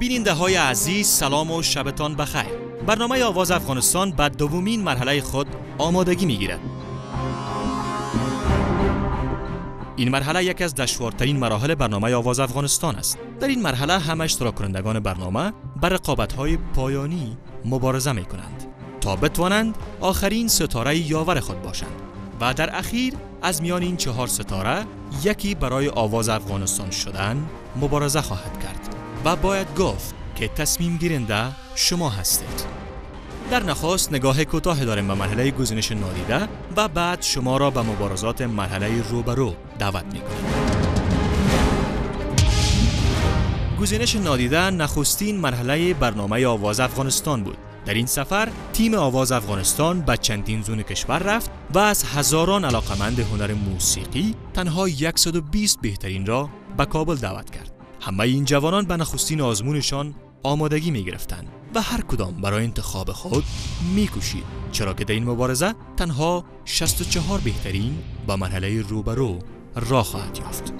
بیننده های عزیز سلام و شبتان بخیر. برنامه آواز افغانستان به دومین مرحله خود آمادگی میگیرد. این مرحله یکی از دشوارترین مراحل برنامه آواز افغانستان است. در این مرحله همه اشتراک کنندگان برنامه بر رقابت‌های پایانی مبارزه می‌کنند تا بتوانند آخرین ستاره یاور خود باشند و در اخیر از میان این 4 ستاره یکی برای آواز افغانستان شدن مبارزه خواهد کرد و باید گفت که تصمیم گیرنده شما هستید. در نخست نگاه کوتاه داریم به مرحله گزینش نادیده و بعد شما را به مبارزات مرحله روبرو دعوت می‌کنیم. گزینش نادیده نخستین مرحله برنامه آواز افغانستان بود. در این سفر تیم آواز افغانستان به چندین زون کشور رفت و از هزاران علاقمند هنر موسیقی تنها 120 بهترین را به کابل دعوت کرد. همه این جوانان به نخستین آزمونشان آمادگی می گرفتند و هر کدام برای انتخاب خود می کوشید، چرا که در این مبارزه تنها 64 بهترین به مرحله روبرو راه خواهد یافت.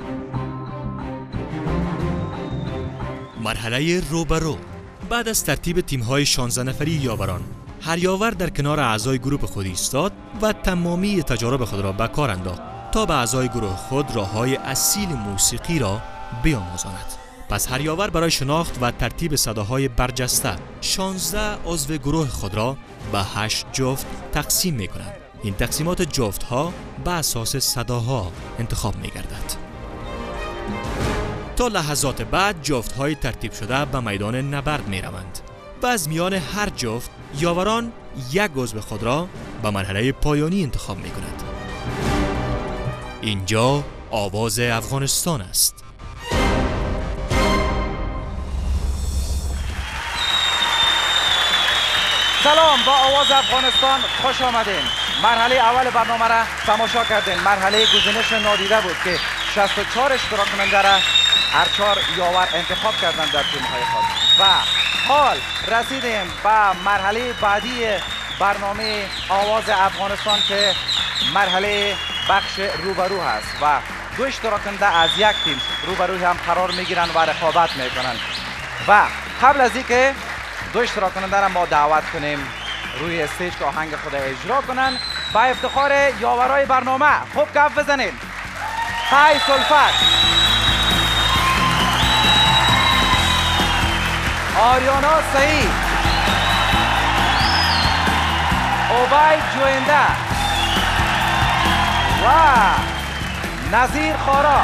مرحله روبرو بعد از ترتیب تیم‌های 16 نفری یاوران، هر یاور در کنار اعضای گروه خود ایستاد و تمامی تجارب خود را به کار انداخت تا به اعضای گروه خود راه‌های اصیل موسیقی را بیاموزاند. پس هر یاور برای شناخت و ترتیب صداهای برجسته 16 عضو گروه خود را به 8 جفت تقسیم می‌کنند. این تقسیمات جفت‌ها به اساس صداها انتخاب می‌گردد. تا لحظات بعد جفت‌های ترتیب شده به میدان نبرد می‌روند و از میان هر جفت یاوران یک عضو خود را به مرحله پایانی انتخاب می‌کنند. اینجا آواز افغانستان است. سلام، با آواز افغانستان خوش آمدین. مرحله اول برنامه را تماشا کردین. مرحله گزینش نادیده بود که 64 اشتراک کننده را هر 4 یاور انتخاب کردند در تیم‌های خود و حال رسیدیم به مرحله بعدی برنامه آواز افغانستان که مرحله بخش روبرو هست و 2 اشتراک کننده از یک تیم روبروی هم قرار میگیرند و رقابت میکنند و قبل از اینکه 2 اشتراک کننده را ما دعوت کنیم روی استیج که آهنگ خود اجرا کنند، با افتخار یاورای برنامه خوب کف بزنین. قیس الفت، آریانا سعید، عبید جوینده و نظیر خارا.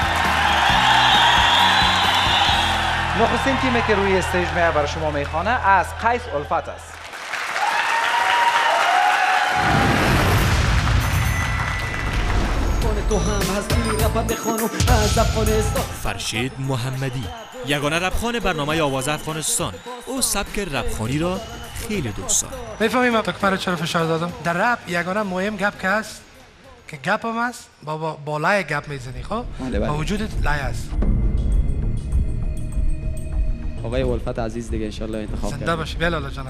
نخستین تیمی که روی استیج برای شما میخوانه از قیس الفت است. فرشید محمدی، یگانه رپخوان برنامه آواز افغانستان. او سبک رپخوانی را خیلی دوست دارد. میفهمیم تا که چرا فشار دادم؟ در رپ یگانه مهم گپ که هست که گپ هم هست با لای گپ میزنی. خب با وجودت لای هست. آقای الفت عزیز دیگه انشالله انتخاب کرد. زنده باشی. بیا لالا جان.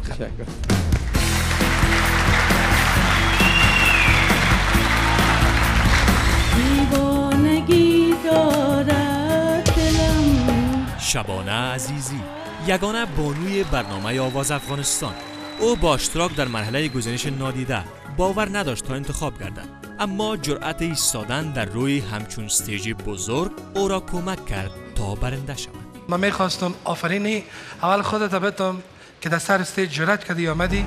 دیوانگی دارد دلم. شبانه عزیزی، یگانه بانوی برنامه آواز افغانستان. او با اشتراک در مرحله گزینش نادیده باور نداشت تا انتخاب گردد، اما جرأت ایستادن در روی همچون استیج بزرگ او را کمک کرد تا برنده شود. من میخواستم آفرینی اول خودت بتم که در سر استیج جرأت کردی آمدی.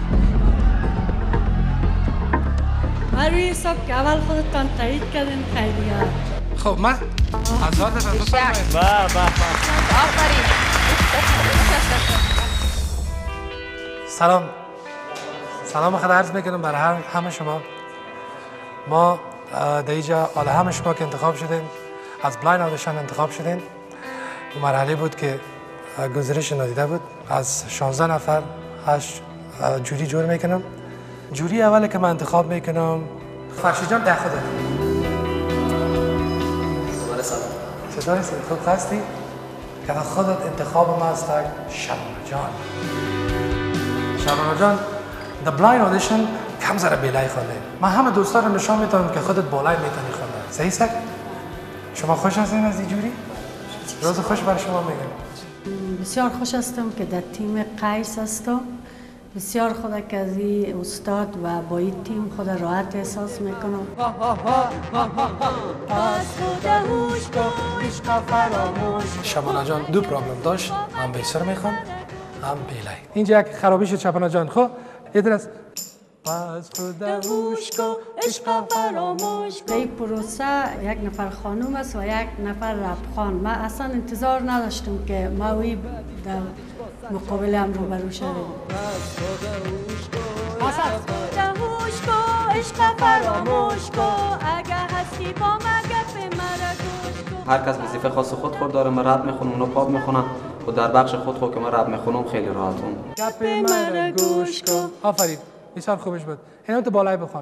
روی حساب که اول خودتان تایید کردین خیلیه. خب من هزار دفعه بفرمایید. آفرین. سلام خدا عرض میکنم برای همه شما. ما در اینجا حالا همه شما که انتخاب شدین از بلایند آدیشن انتخاب شدین. مرحله بود که گزینش نادیده بود. از 16 نفر 8 جوری جور میکنم. جوری اولی که من انتخاب میکنم فرشید جان ده خودت. صدای خوب هستی؟ که خودت انتخاب ما است شبانه جان در بلایند آدیشن کم ذره بلای خونده. من همه دوستا رو نشان میتونم که خودت بالای میتونی خونده. صحیح است؟ شما خوش هستین از این جوری؟ روز خوش برای شما میگم. بسیار خوش هستم که در تیم قیس هستم. بسیار خود که از این استاد و با این تیم خود راحت احساس میکنم. شبانه جان دو پرابلم داشت، هم بیسر میخوان هم بیلی. اینجا یک خرابی شد شبانه جان. خب یه درست پس خدا هوش کن عشق فراموش. در این پروسه یک نفر خانوم است و یک نفر ربخان. من اصلا انتظار نداشتم که ما وی در مقابل هم روبرو شدیم. پس خدا هوش کن عشق فراموش کن، اگه هستی با ما گپ مرا گوش کن. هر کس وظیفه خاص خود داره. من رپ میخونم، اونا پاپ میخونن و در بخش خود که من رپ میخونم خیلی راحتم. گپ مرا گوش کن. آفرین، بسیار خوبش بود. اینو تو بالای بخوان.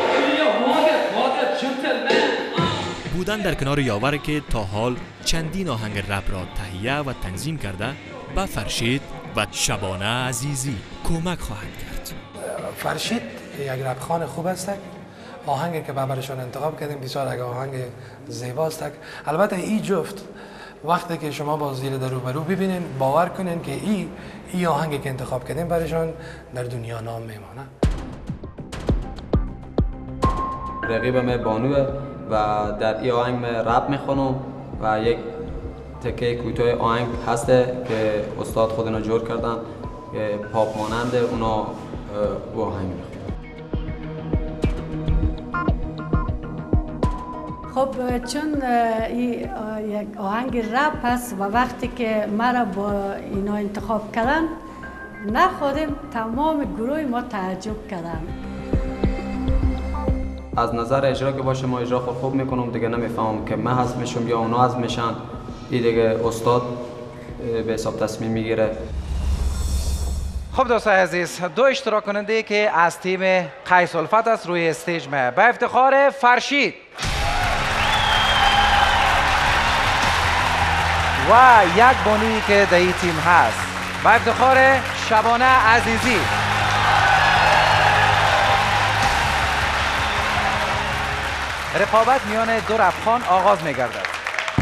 بودن در کنار یاور که تا حال چندین آهنگ رپ را تهیه و تنظیم کرده به فرشید و شبانه عزیزی کمک خواهد کرد. فرشید یک رپخوان خوب است. آهنگی که برایشان انتخاب کردیم بسیار یک آهنگ زیباست. البته این جفت وقتی که شما با زیر در روبرو ببینین باور کنین که این آهنگی که انتخاب کردیم برایشان در دنیا نام میمانه. رقیبم بانوه و در این آهنگ من رپ میخونم و یک تکه کوتاه آهنگ هست که استاد خودنا جور کردن که پاپ ماننده، اونا و آهنگ میخونم. خب چون این یک آهنگ رپ هست و وقتی که مرا با اینا انتخاب کردن نخودم تمام گروه ما تعجب کردن. از نظر اجرا که باشه ما اجرا خود خوب میکنم دیگه، نمیفهمم که من حذف میشم یا اونا حذف میشن. این دیگه استاد به حساب تصمیم میگیره. خب دوستان عزیز، دو اشتراک کننده که از تیم قیس الفت است روی استیج ما. به افتخار فرشید و یک بانویی که در این تیم هست، به افتخار شبانه عزیزی. رقابت میان دو رپخوان آغاز می‌گردد.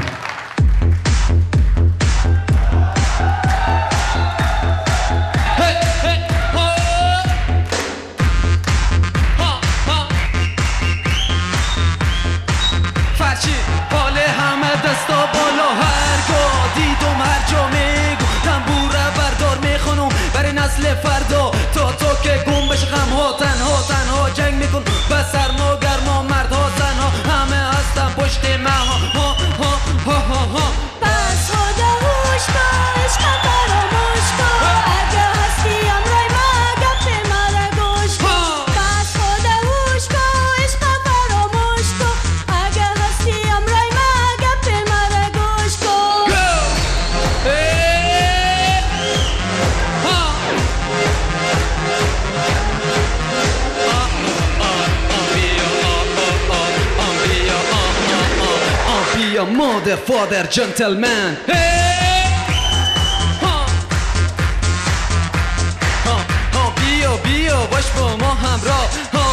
فرشید حال همه دستا بالا، هرگاه دیدم هر جا میگو تنبوره بردار میخونم برای نسل فردا، تا تو که گم بشه غمها تنها جنگ میکن به سرما گرما، مردها زنها همه هستن پشت مها. پس خدا هوش کن عشق فراموش کن، اگه هستی امرای ما گپ مرا گوش کن. پس خدا هوش کن عشق فراموش کن، اگه هستی امرای ما گپ مرا گوش کن. Be a mother, father, gentleman. بیا باش با ما همراه.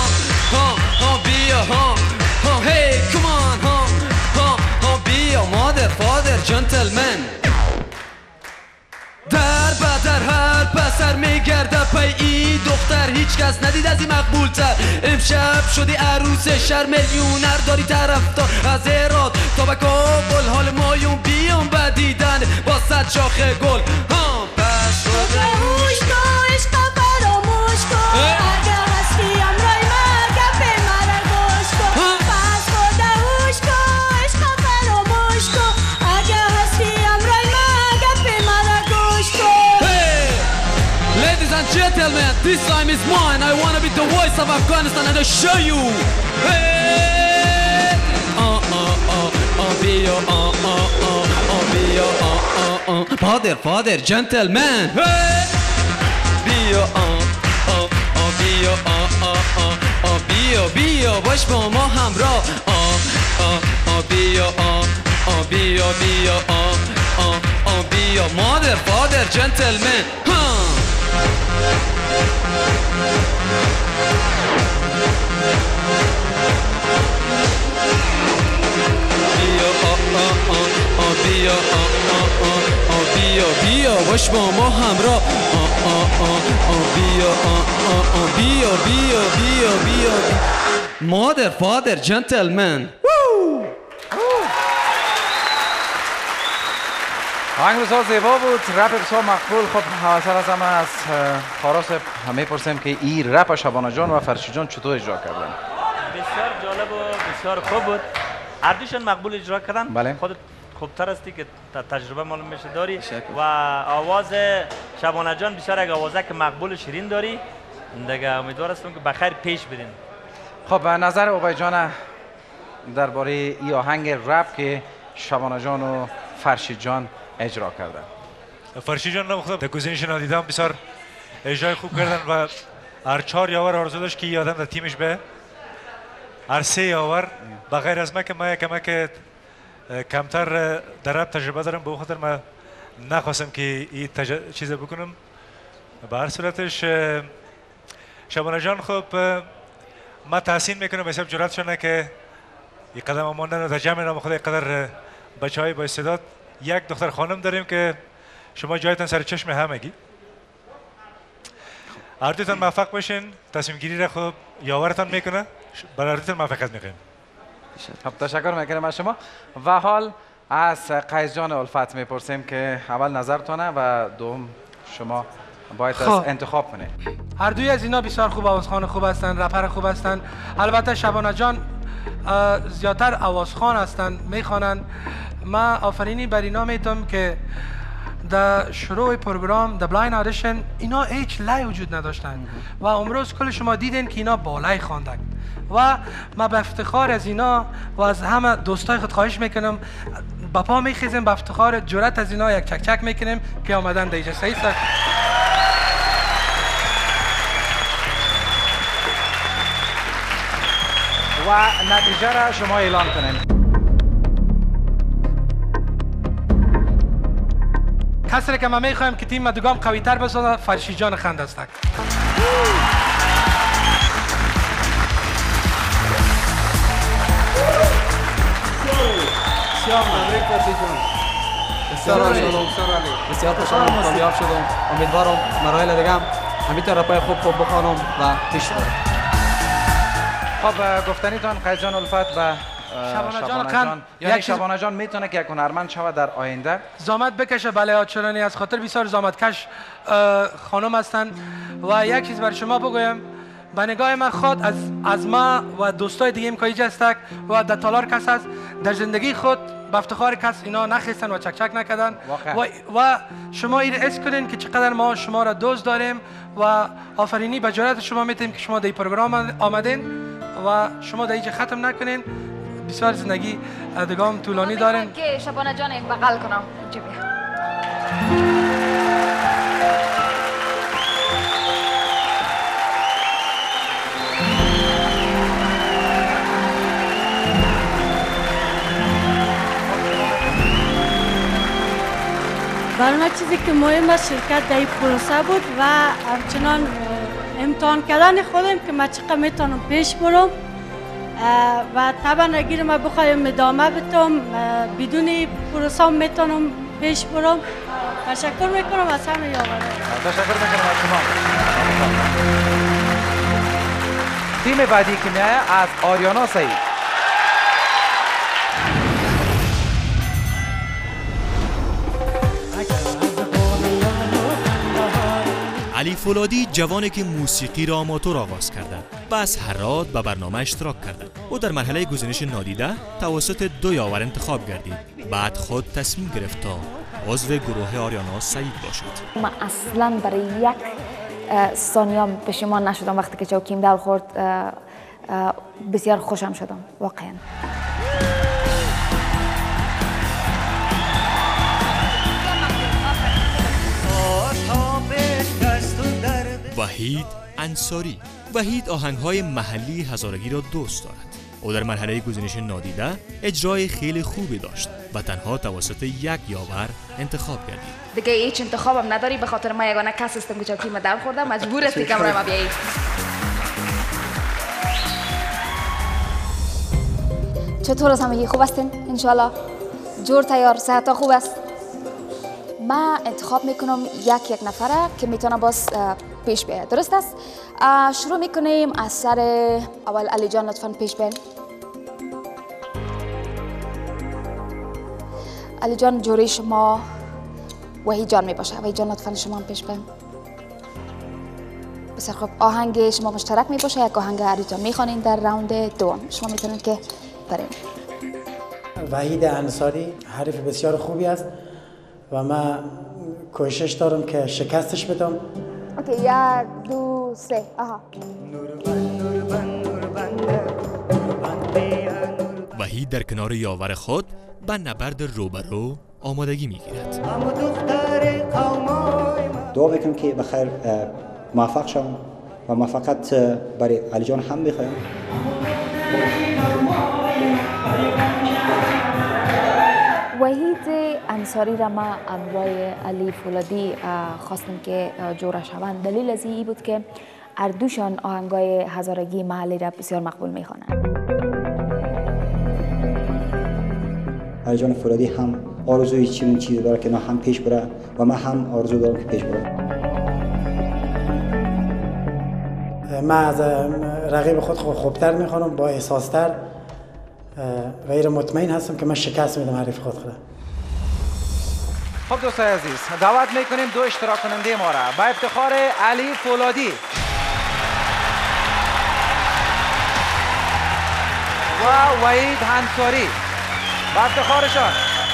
بیا hey come on بیا mother, father, gentleman. در هر پسر میگرده پی ای دختر، هیچ کس ندید از این مقبول تر. امشب شدی عروس شهر، میلیونر داری طرفدار از ایراد تا به کابل. حال مایون بیام به دیدن با 100 شاخ گل. پس خدا هوش کن عشق فراموش کن، اگه هستی امرای ما گپ مرا گوش کن. پس خدا هوش کن عشق فراموش کن، اگه هستی امرای ما گپ مرا گوش کن. Ladies and gentlemen, this time is mine. I want to be the voice of Afghanistan and I'll show you. Hey! Father, gentleman. Hey! بیا باش با ما همراه. بیا mother, father, gentleman. بیا بیا بیا باش با ما همراه بیا بیا بیا بیا بیا مادر فادر جنتلمن. آهنگ بسیار زیبا بود، رپ بسیار مقبول. خب حواسر از همه از خاراس همه پرسیم که این رپ شبانه جان و فرشی جان چطور اجرا کردن؟ بسیار جالب و بسیار خوب بود. هر دوشون مقبول اجرا کردن. بله. خودت خوبتر هستی که تجربه معلوم میشه داری و آواز شبانه جان بسیار یک آوازه که مقبول و شیرین داری. دیگه امیدوار هستم که بخیر پیش برین. خب نظر عبید جان درباره این آهنگ رپ که شبانه جان و فرشید جان اجرا کردن؟ فرشید جان نمیخواد در گزینش نادیدم بسیار اجرای خوب کردن و هر 4 یاور آرزو داشت که این آدم در تیمش به هر 3 یاور بغیر از من که من کمک کمتر در رپ تجربه دارم، به خاطر من نخواستم که این چیز بکنم. به هر صورتش شبانه جان خب من تحسین میکنم حساب جرأت شونه که یک قدم ماندن در جمع نام خود قدر بچه های با استعداد. یک دختر خانم داریم که شما جایتان سر چشم همگی. هر دوتان موفق باشین، تصمیم گیری را خوب یاورتان میکنه. برای هر دوتان موفقیت میکنیم. خب تشکر میکنم از شما. و حال از قیس جان الفت میپرسیم که اول نظرتونه و دوم شما باید از انتخاب کنه. هر دوی از اینا بسیار خوب آوازخوان خوب هستن، رپر خوب هستن. البته شبانه جان زیادتر آوازخوان هستن، میخوانن. من آفرینی بر اینا میتونم که در شروع پروگرام در بلایند آدیشن اینا هیچ لای وجود نداشتن و امروز کل شما دیدین که اینا بالای خواندن و من به افتخار از اینا و از همه دوستای خود خواهش میکنم با پا میخیزیم، به افتخار جرأت از اینا یک چک چک میکنیم که آمدن دیجا صحیح است. و نتیجه را شما اعلان کنین. کسی که ما میخوایم که تیم مدوگام قوی تر بسازه فرشید جان خند است. بسیار خوشحالم کامیاب شدم. امیدوارم مراحل دیگه هم همینطور رپای خوب بخوانم و پیش برم. خب گفتنیتان قیس جان الفت و شبانه جان، یعنی شبانه جان میتونه که یک هنرمند شود در آینده؟ زحمت بکشه. بله آچرانی از خاطر بسیار زحمتکش خانم هستند و یک چیز بر شما بگویم، به نگاه من خود از ما و دوستای دیگه امکایج هستک و در تالار کس هست در زندگی خود به افتخار کس اینا نخستن و چک چک نکردن و شما این حس کنین که چقدر ما شما را دوست داریم و آفرینی به جرأت شما میتیم که شما در این پروگرام آمدین و شما در اینجا ختم نکنین. بسیار زندگی دگام طولانی دارین. که شبانه جان یک بغل کنم. برای من چیزی که مهم است شرکت در این پروسه بود و همچنان امتحان کردن خودم که من چقدر میتونم پیش برم و طبعا اگر من بخوایم ادامه بدم بدون پروسه هم میتونم پیش برم. تشکر میکنم از همه یاوران. تشکر میکنم از شما. تیم بعدی که میایه از آریانا سعید. علی فولادی جوانی که موسیقی را آماتور آغاز کرده و از هرات به برنامه اشتراک کرده. او در مرحله گزینش نادیده توسط 2 یاور انتخاب گردید. بعد خود تصمیم گرفت تا عضو گروه آریانا سعید باشد. من اصلا برای یک ثانیه پشیمان نشدم وقتی که چوکیم دل خورد. بسیار خوشم شدم واقعا. وحید انصاری. وحید آهنگ‌های محلی هزارگی را دوست دارد. او در مرحله گزینش نادیده اجرای خیلی خوبی داشت و تنها توسط 1 یاور انتخاب گردید. دیگه هیچ انتخابم نداری، به خاطر ما یگانه کس هستم که چوکیم دل خوردم. مجبور هستی کمرای ما بیایید. چطور از همگی خوب هستین؟ انشالله جور تیار، صحت خوب است. من انتخاب میکنم یک نفره که میتونه باز پیش بیاید. درست است؟ شروع میکنیم از سر اول. علی جان لطفاً پیش بیاید. علی جان جوری شما وحید جان میباشه. وحید جان لطفاً شما هم پیش بیاید. بسیار خوب. آهنگ شما مشترک میباشه. یک آهنگ علی جان میخوانین در راوند دوم. شما میتونید که برین. وحید انصاری حریف بسیار خوبی است و من کوشش دارم که شکستش بدم. اوکی، 1 2 3 آها. وحید در کنار یاور خود به نبرد روبرو آمادگی میگیرد. دعا بکنم که بخیر موفق شوم و ما فقط برای علی جان هم میخوایم. وحید انصاری را ما همراه علی فولادی خواستم که جور شوند. دلیل از این بود که هر دوشان آهنگای هزارگی محلی را بسیار مقبول میخوانند. علی جان فولادی هم آرزوی چیزی داره که نه هم پیش بره و من هم آرزو دارم که پیش بره. من از رقیب خود خوبتر میخوانم، با احساستر. غیر مطمئن هستم که من شکست میدم حریف خود خدا. خب دوستای عزیز، دعوت میکنیم دو اشتراک کننده ما را با افتخار علی فولادی و وحید انصاری با افتخارشان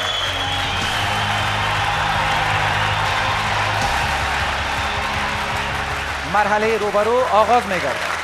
مرحله روبرو آغاز میگردد.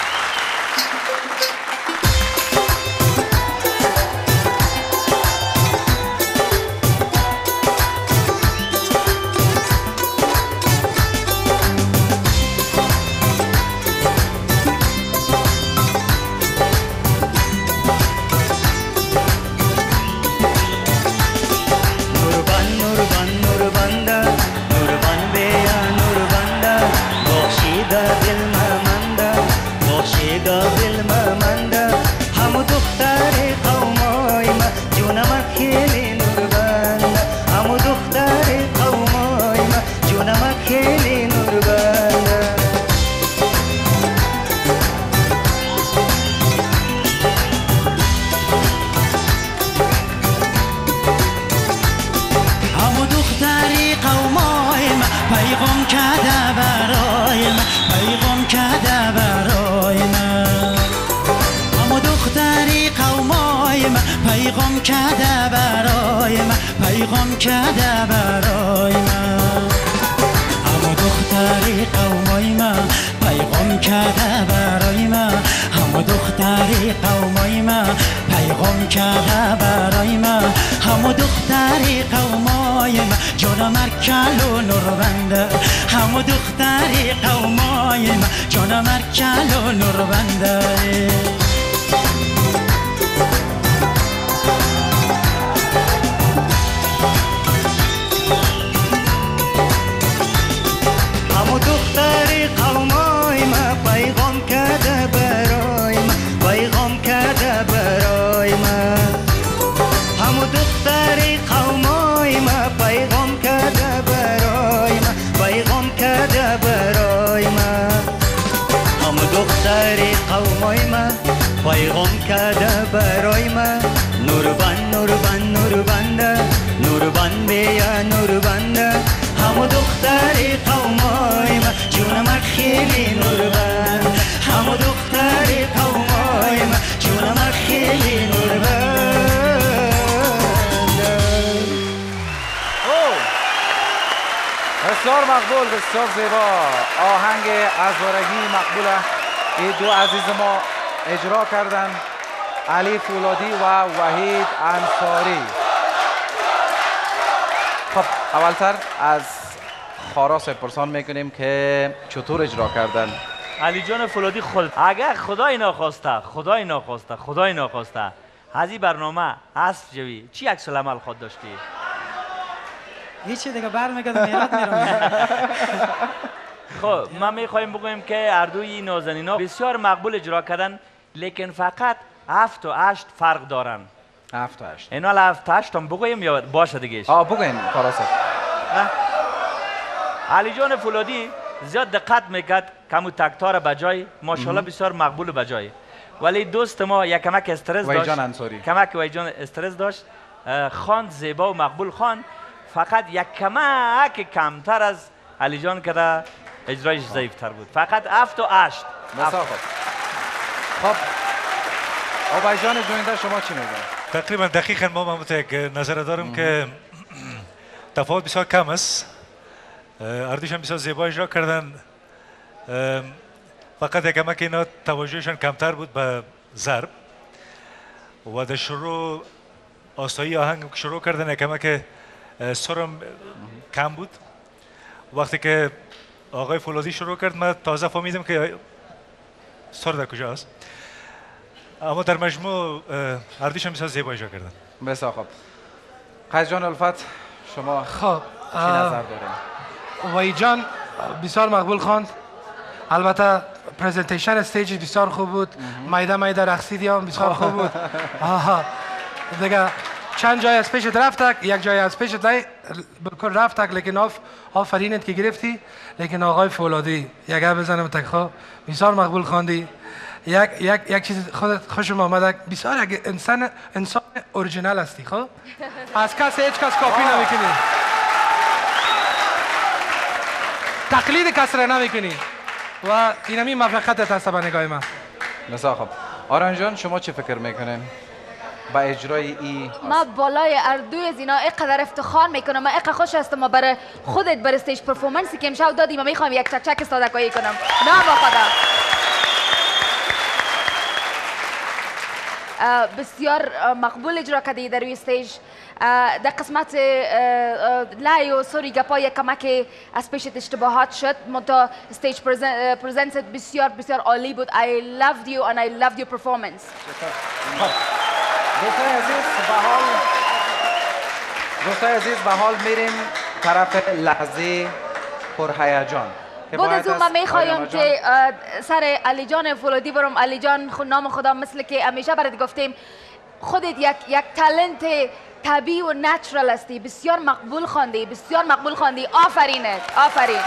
پیغام کرده برای من، پیغام کرده برای من. همو دختری قومای من پیغام کرده برای من. همو دختری قومای من پیغام کرده برای من. همو دختری قومای من جانم ارکل و نوربنده. همو دختری قومای من جانم ارکل و نوربنده. همو دختری قومای ما پیغام کرده برای ما، پیغام کرده برای ما. همو دختری قومای ما پیغام کرده برای ما، پیغام کرده برای ما. همو دختری قومای ما پیغام کرده برای ما. نوربند نوربند نوربنده، نوربند بیا نوربنده. همو دختری قومای ما جونم خیلی نوربند. همو دختری قومای ما جونم خیلی نوربند. بسیار مقبول، بسیار زیبا. آهنگ ازارگی مقبوله. این دو عزیز ما اجرا کردن، علی فولادی و وحید انصاری. خب اولتر از خاراس پرسان میکنیم که چطور اجرا کردن. علی جان فولادی خود اگر خدای ناخواسته از این برنامه حذف شوی چی عکس العمل خود داشتی؟ هیچی دیگه برمیگردم میرات میرم. خب ما میخوایم بگویم که اردوی نازنینا بسیار مقبول اجرا کردن، لیکن فقط 7 و 8 فرق دارن. 7 تا 8 اینا 7 تا 8 هم بگویم یا باشه دیگه؟ بگوین فراسه. علی جان فولادی زیاد دقت میکرد کمو تکتار بجای ماشاءالله بسیار مقبول بجای، ولی دوست ما یک کمک استرس داشت. ویجان انصاری کمک ویجان استرس داشت. خواند زیبا و مقبول خواند، فقط یک کمک کمتر از علی جان که اجرایش ضعیفتر بود. فقط 7 تا 8. خب آبای جان جوینده شما چی میگید؟ تقریبا دقیقا ما یک نظر دارم که تفاوت بسیار کم است. اردوش هم بسیار زیبا اجرا کردن، فقط یک کمک اینا توجهشان کمتر بود به ضرب و در شروع آسایی آهنگ که شروع کردن یک کمک سرم کم بود. وقتی که آقای فولادی شروع کرد من تازه فهمیدم که سر در کجا است، اما در مجموع اردوش هم بسیار زیبا اجرا کردن. بسیار خوب. قیس جان الفت شما خب چی نظر دارین؟ وحید جان بسیار مقبول خواند. البته پرزنتیشن استیج بسیار خوب بود. مایده رقصیدی هم بسیار خوب بود. دیگه چند جای از پیشت رفتک، یک جای از پیشت بالکل رفتک، لیکن آفرینت که گرفتی. لیکن آقای فولادی یک بزنم تک بسیار مقبول خواندی. یک چیز خودت خوشم آمده، بسیار یک انسان اورجینال هستی. خب از کس هیچ کس کاپی نمیکنی، تقلید کس را نمیکنی و اینمی موفقیتت هست به نگاه من. بسیار خوب. آران جان شما چه فکر میکنین با اجرای ای؟ ما بالای اردوی از اینا اینقدر افتخار میکنم، من اینقدر خوش هستم ما برای خودت برای استیج پرفورمنسی که امشب دادی. من میخوام یک چک صادقایی کنم. نه با خدا بسیار مقبول اجرا کردی در روی استیج. در قسمت لای و سوری گپا یک کمک از پیشت اشتباهات شد، منتها استیج پرزنتت بسیار بسیار عالی بود. I loved you and I loved your performance. دوستای عزیز به حال میریم طرف لحظه پرهیجان. بود از اون من میخوایم که سر علی جان فولادی برم. علی جان نام خدا مثل که همیشه برات گفتیم خودت یک تالنت طبیعی و نچرال هستی. بسیار مقبول خواندی، بسیار مقبول خواندی. آفرینت، آفرین.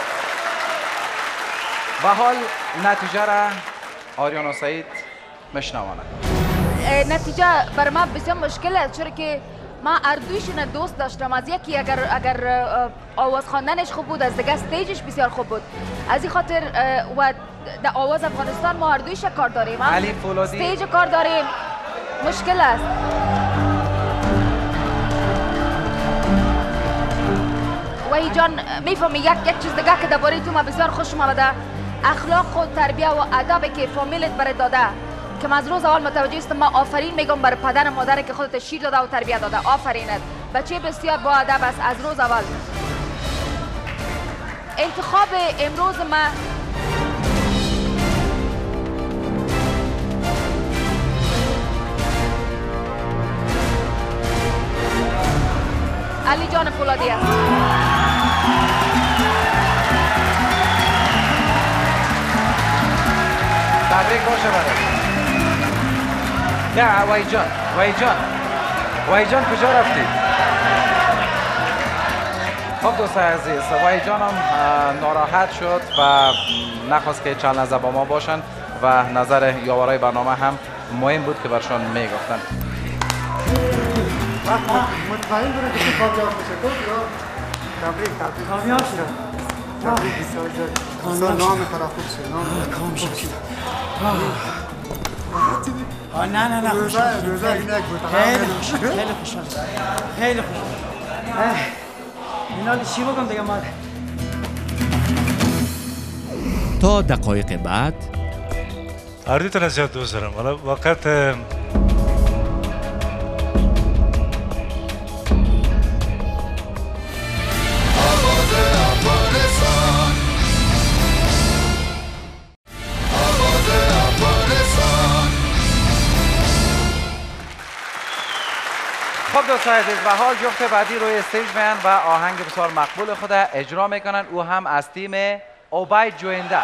به حال نتیجه را آریان و سعید مشنوانه. نتیجه بر ما بسیار مشکل است، چرا که ما اردویشون دوست داشتم. از یکی اگر آواز خواندنش خوب بود، از دیگه استیجش بسیار خوب بود. از این خاطر و در آواز افغانستان ما اردویش کار داریم، علی فولادی استیج کار داریم، مشکل است. وحید جان میفهمی یک چیز دیگه که درباره تو ما بسیار خوشم آمده، اخلاق و تربیه و ادب که فامیلت برات داده، که من از روز اول متوجه هستم. ما آفرین میگم بر پدر و مادر که خودت شیر داده و تربیت داده. آفرینت، بچه بسیار با ادب است از روز اول. انتخاب امروز ما علی جان فولادی است. تبریک باشه برای. نه وحید جان کجا رفتی؟ خب دوستای عزیز، وحید جان هم ناراحت شد و نخواست که چند لحظه با ما باشن و نظر یاورای برنامه هم مهم بود که برشان میگفتن. مطمئن بودم که کامیاب میشه. تبریک کامیاب شد. تبریک بسیار نام فرا خوب شد. کامیاب شد. نه روزا اینک بود. خیلی خوشحال. اینا چی بگم دیگه ما. تا دقایق بعد اردوتون زیاد دوست دارم. حالا وقت خب دوستان عزیز، به حال جفت بعدی روی استیج میان و آهنگ بسیار مقبول خود اجرا میکنن. او هم از تیم اوبای جوینده.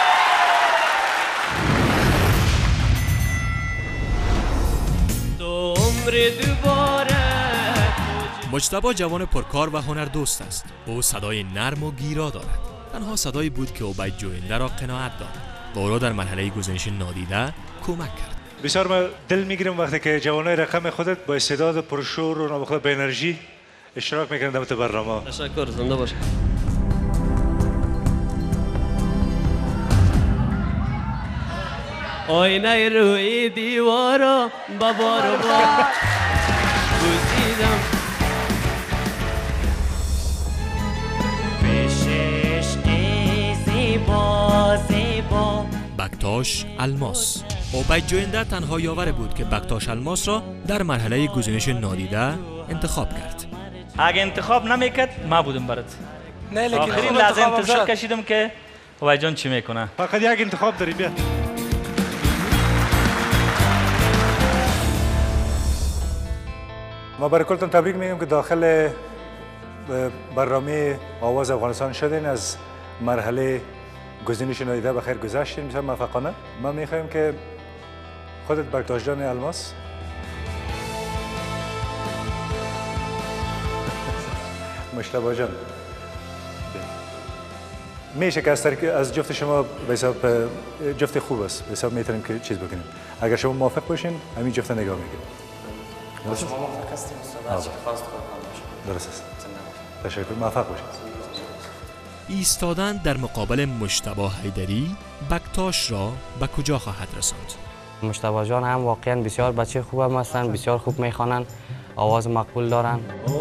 تو دوباره. مجتبی جوان پرکار و هنردوست است. او صدای نرم و گیرا دارد. تنها صدایی بود که عبید جوینده را قناعت داد و او را در مرحله گزینش نادیده کمک کرد. بسیار ما دل میگیریم وقتی که جوانای رقم خودت با استعداد پرشور و نابخواه به انرژی اشتراک میکنند در برنامه. تشکر، زنده باشه. آینه روی دیوارا بابا رو با بوسیدم. پیشش ای زیبا زیبا. بکتاش الماس. عبید جوینده تنها یاور بود که بکتاش الماس را در مرحله گزینش نادیده انتخاب کرد. اگه انتخاب نمیکرد ما بودم برات. نه لیکن آخرین خوب لحظه انتخابم انتظار شد. کشیدم که عبید جان چی میکنه. فقط یک انتخاب داری، بیا. ما برای کلتون تبریک میگم که داخل برنامه آواز افغانستان شدین. از مرحله گزینش نادیده به خیر گذشتین بسیار موفقانه. ما میخوایم که خودت بکتاش جان الماس مجتبی جان میشه که از جفت شما به حساب جفت خوب است، به حساب میتونیم که چیز بکنیم. اگر شما موافق باشین همین جفت نگاه میگیم. شما موافق هستیم استاد؟ خواست خودم درست است. تشکر، موفق باشید. ایستادن در مقابل مجتبی حیدری بکتاش را به کجا خواهد رساند؟ مجتبی جان هم واقعا بسیار بچه خوب هم هستن، بسیار خوب میخوانن، آواز مقبول دارن.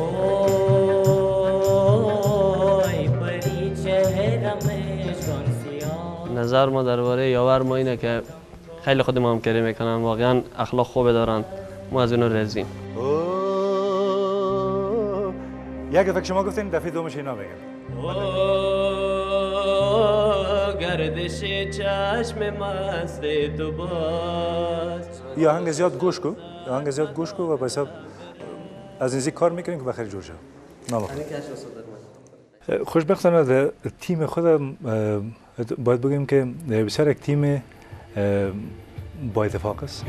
نظر ما درباره یاور ما اینه که خیلی خود ما هم کاری میکنن، واقعا اخلاق خوب دارن، ما از اونو رضاییم. یک دفعه شما گفتین دفعه دومش اینا بگم. گردش چشم مست تو باز. یا آهنگ زیاد گوش کو، آهنگ زیاد گوش کو و به حساب از نزدیک کار میکنیم که بخیر جور شد. خوشبختانه در تیم خودم باید بگیم که بسیار یک تیم با اتفاق است.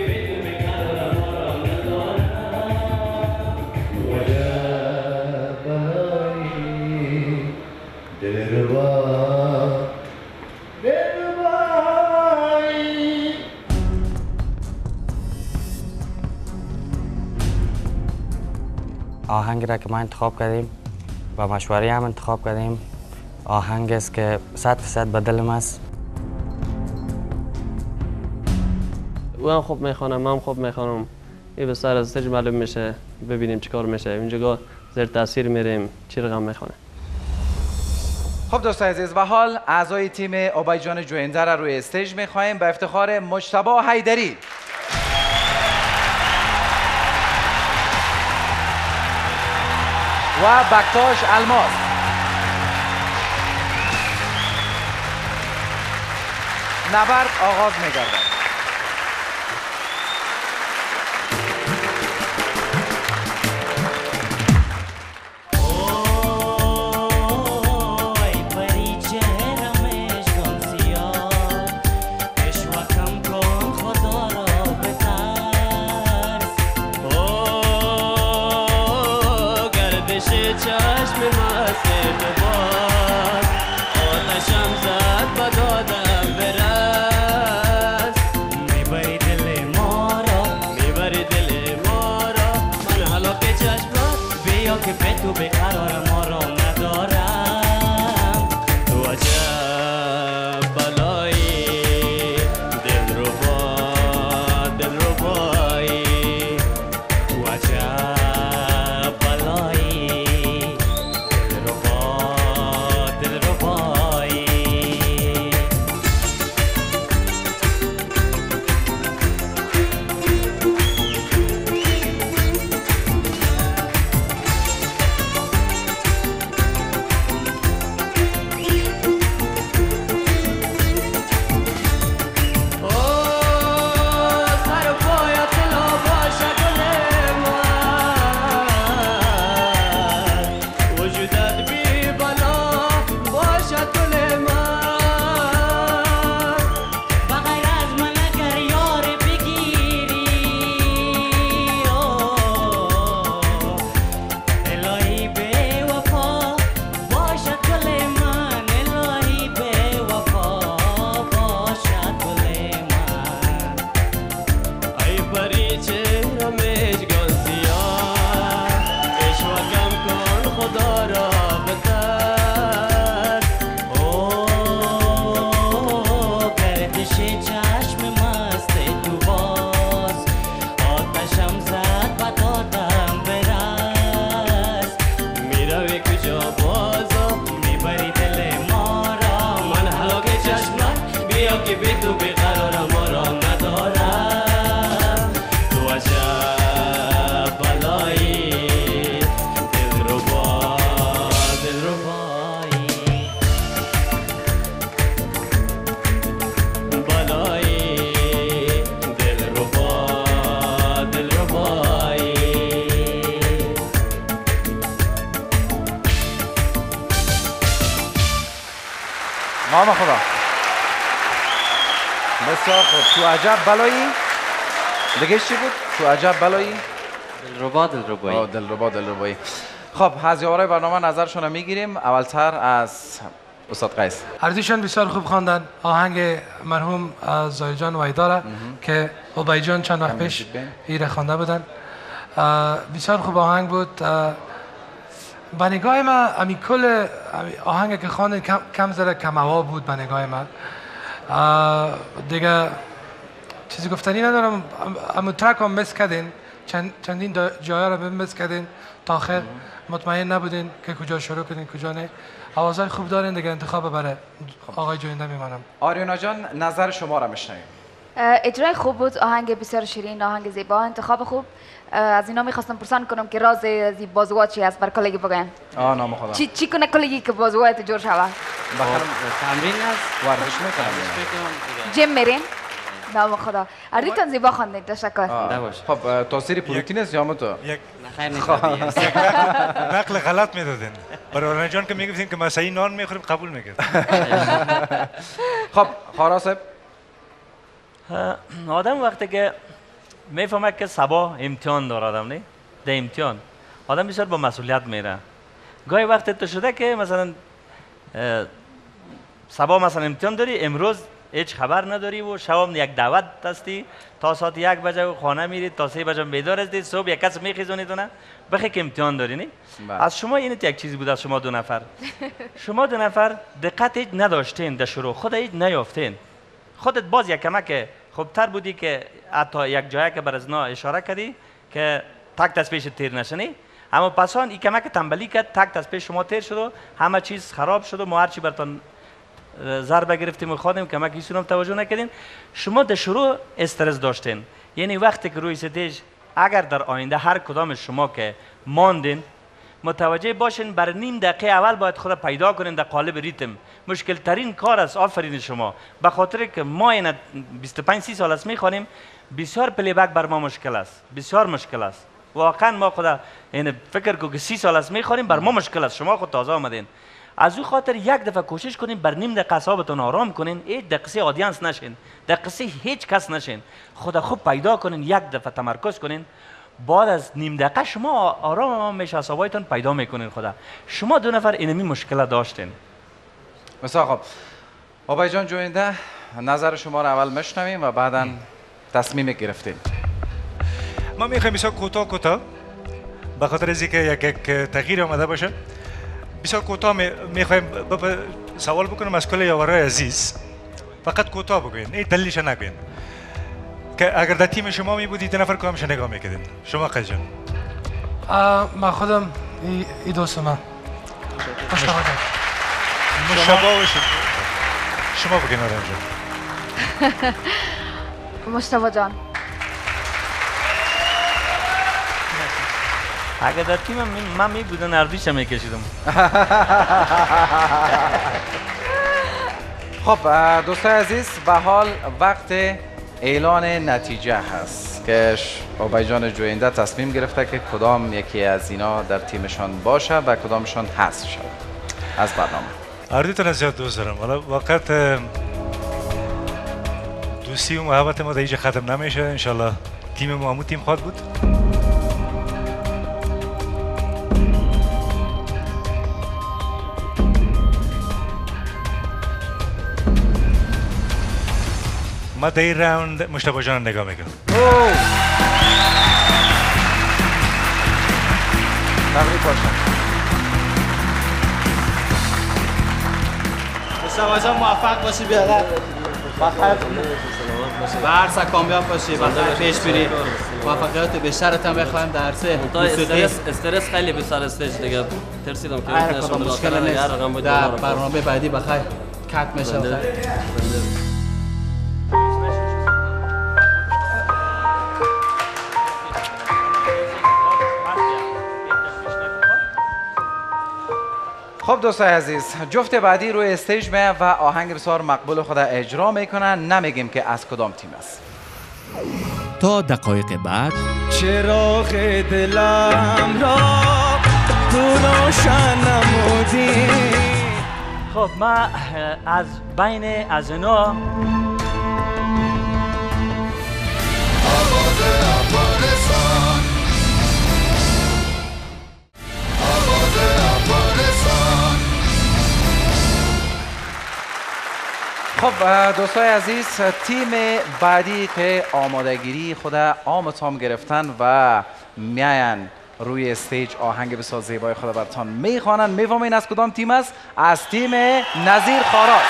آهنگی را که ما انتخاب کردیم و مشوره هم انتخاب کردیم، آهنگ است که 100% به دلم است. او هم خوب میخوانم، من هم خوب میخوانم. این به سر از استیج معلوم میشه، ببینیم چی کار میشه. اینجا زیر تاثیر میریم چی رقم میخوانه. خب دوستان عزیز، و حال اعضای تیم عبید جان جوینده را روی استیج میخواهیم به افتخار مجتبی حیدری. و بکتاش الماس. نبرد آغاز می‌گردد. دنیا که بی تو بیقرارم آرام ندارم تو عجب بلایی دلربا دلربایی بلایی دلربا دلربایی نام خدا. بسیار خوب. تو عجب بلایی دیگه چی بود؟ تو عجب بلایی دلربا دلربایی. دلربا دلربایی. خب از یارای برنامه نظرشون رو میگیریم. اولتر از استاد قیس. هر دوشان بسیار خوب خواندن. آهنگ مرحوم زاهد جان وحیداره که ابی جان چند وقت پیش ایره خوانده بودن. بسیار خوب آهنگ بود. به نگاه من امی کل آهنگ که خواندن کم ذره کموا بود به نگاه من. دیگه چیزی گفتنی ندارم. اما ترک هم مس کردین، چندین جای رو مس کردین تا آخر مطمئن نبودین که کجا شروع کنین کجا نه. آوازهای خوب دارین دیگه. انتخاب برای آقای جوینده میمانم. آریانا جان نظر شما را میشنویم. اجرای خوب بود، آهنگ بسیار شیرین، آهنگ زیبا، انتخاب خوب. از اینا میخواستم پرسان کنم که راز زی بازوها چی است بر کلگی بگوین. نام خدا. چی کنه کلگی که بازوهایت جور شود؟ تمرین است، ورزش میکنم. جیم میرین؟ نام خدا. اردیتان زیبا خواندید. تشکر. خب تاثیر پروتئین است یا تو؟ نقل غلط میدادین. برای آریانا جان که میگفتین که ما صحیح نان میخوریم قبول میکرد. خب خارا صاحب آدم وقتی که میفهمه که صبا امتحان داره آدم نه ده امتحان آدم بسیار با مسئولیت میره. گاهی وقت تو شده که مثلا صبا مثلا امتحان داری امروز هیچ خبر نداری و شب یک دعوت هستی تا ساعت 1 بجه و خانه میری تا 3 بجه بیدار هستی صبح یک کس میخیزونی تو نه بخی که امتحان داری نه. از شما این یک چیزی بود. از شما دو نفر شما دو نفر دقت هیچ نداشتین در شروع خود هیچ نیافتین. خودت باز یک کمک خوبتر بودی که حتی یک جایی که بر از نا اشاره کردی که تک دست پیش تیر نشنی. اما پسان این کمک تنبلی کرد تک دست پیش شما تیر شد و همه چیز خراب شد و ما هرچی برتان ضربه گرفتیم و خواندیم کمک ایشون توجه نکردین. شما در شروع استرس داشتین. یعنی وقتی که روی استیج اگر در آینده هر کدام شما که ماندین متوجه باشین بر نیم دقیقه اول باید خود پیدا کنین در قالب ریتم. مشکل ترین کار است. آفرین شما. به خاطر که ما این 25-30 سال است میخوانیم بسیار پلی بک بر ما مشکل است. بسیار مشکل است. واقعا ما خدا این فکر کو که 30 سال است میخوانیم بر ما مشکل است. شما خود تازه آمدین. از او خاطر یک دفعه کوشش کنین بر نیم دقیقه اعصابتون آرام کنین. هیچ دقیقه آدینس نشین. دقیقه هیچ کس نشین. خدا خوب پیدا کنین. یک دفعه تمرکز کنین. بعد از نیم دقیقه شما آرام میشه اعصابتون پیدا میکنین. خدا شما دو نفر اینمی مشکل داشتین. بسیار خوب. ابی جان جوینده نظر شما را اول میشنویم و بعدا تصمیم گرفتیم. ما میخوایم بسیار کوتاه به خاطر از اینکه یک تغییر آمده باشه بسیار کوتاه میخوایم سوال بکنم از کل یاورای عزیز. فقط کوتاه بگوین. این دلیلش نگوین که اگر در تیم شما می بودید نفر کامش نگاه میکردین. شما قیس جان. من خودم ای دوست من مشابه باشید. شما بگین آریانا جان. مشتبه جان. اگر در تیم من می بودن اردیش هم میکشیدم. خب دوستای عزیز به حال وقت اعلان نتیجه هست که ابی جان جوینده تصمیم گرفته که کدام یکی از اینا در تیمشان باشه و کدامشان حذف شود از برنامه. اردیتون زیاد دوست دارم. حالا وقت دوستی و محبت ما در اینجا ختم نمیشه. انشالله تیم ما همون تیم خواهد بود. ما در این راوند مشتبه جان نگاه میکنم. تبریک باشه. مشتبه جان موفق باشی بیادر. به عرصه کامیاب باشی. بخیر پیش بری. موفقیت بیشترت هم بخوایم در عرصه موسیقی. استرس خیلی بسر استیج دیگه ترسیدم که مشکل نیست. در برنامه بعدی بخیر کات میشه. خب دوستای عزیز، جفت بعدی روی استیج میه و آهنگ بسیار مقبول خود اجرا میکنن. نمیگیم که از کدام تیم است. تا دقایق بعد چراغ دلم را تو روشن نمودی. خب من از بین از اینا خب دوستای عزیز، تیم بعدی که آمادگیری خود آمتام گرفتن و میاین روی استیج آهنگ بسیار زیبای خود براتان میخوانن. میفهمین از کدام تیم است؟ از تیم نظیر خاراست.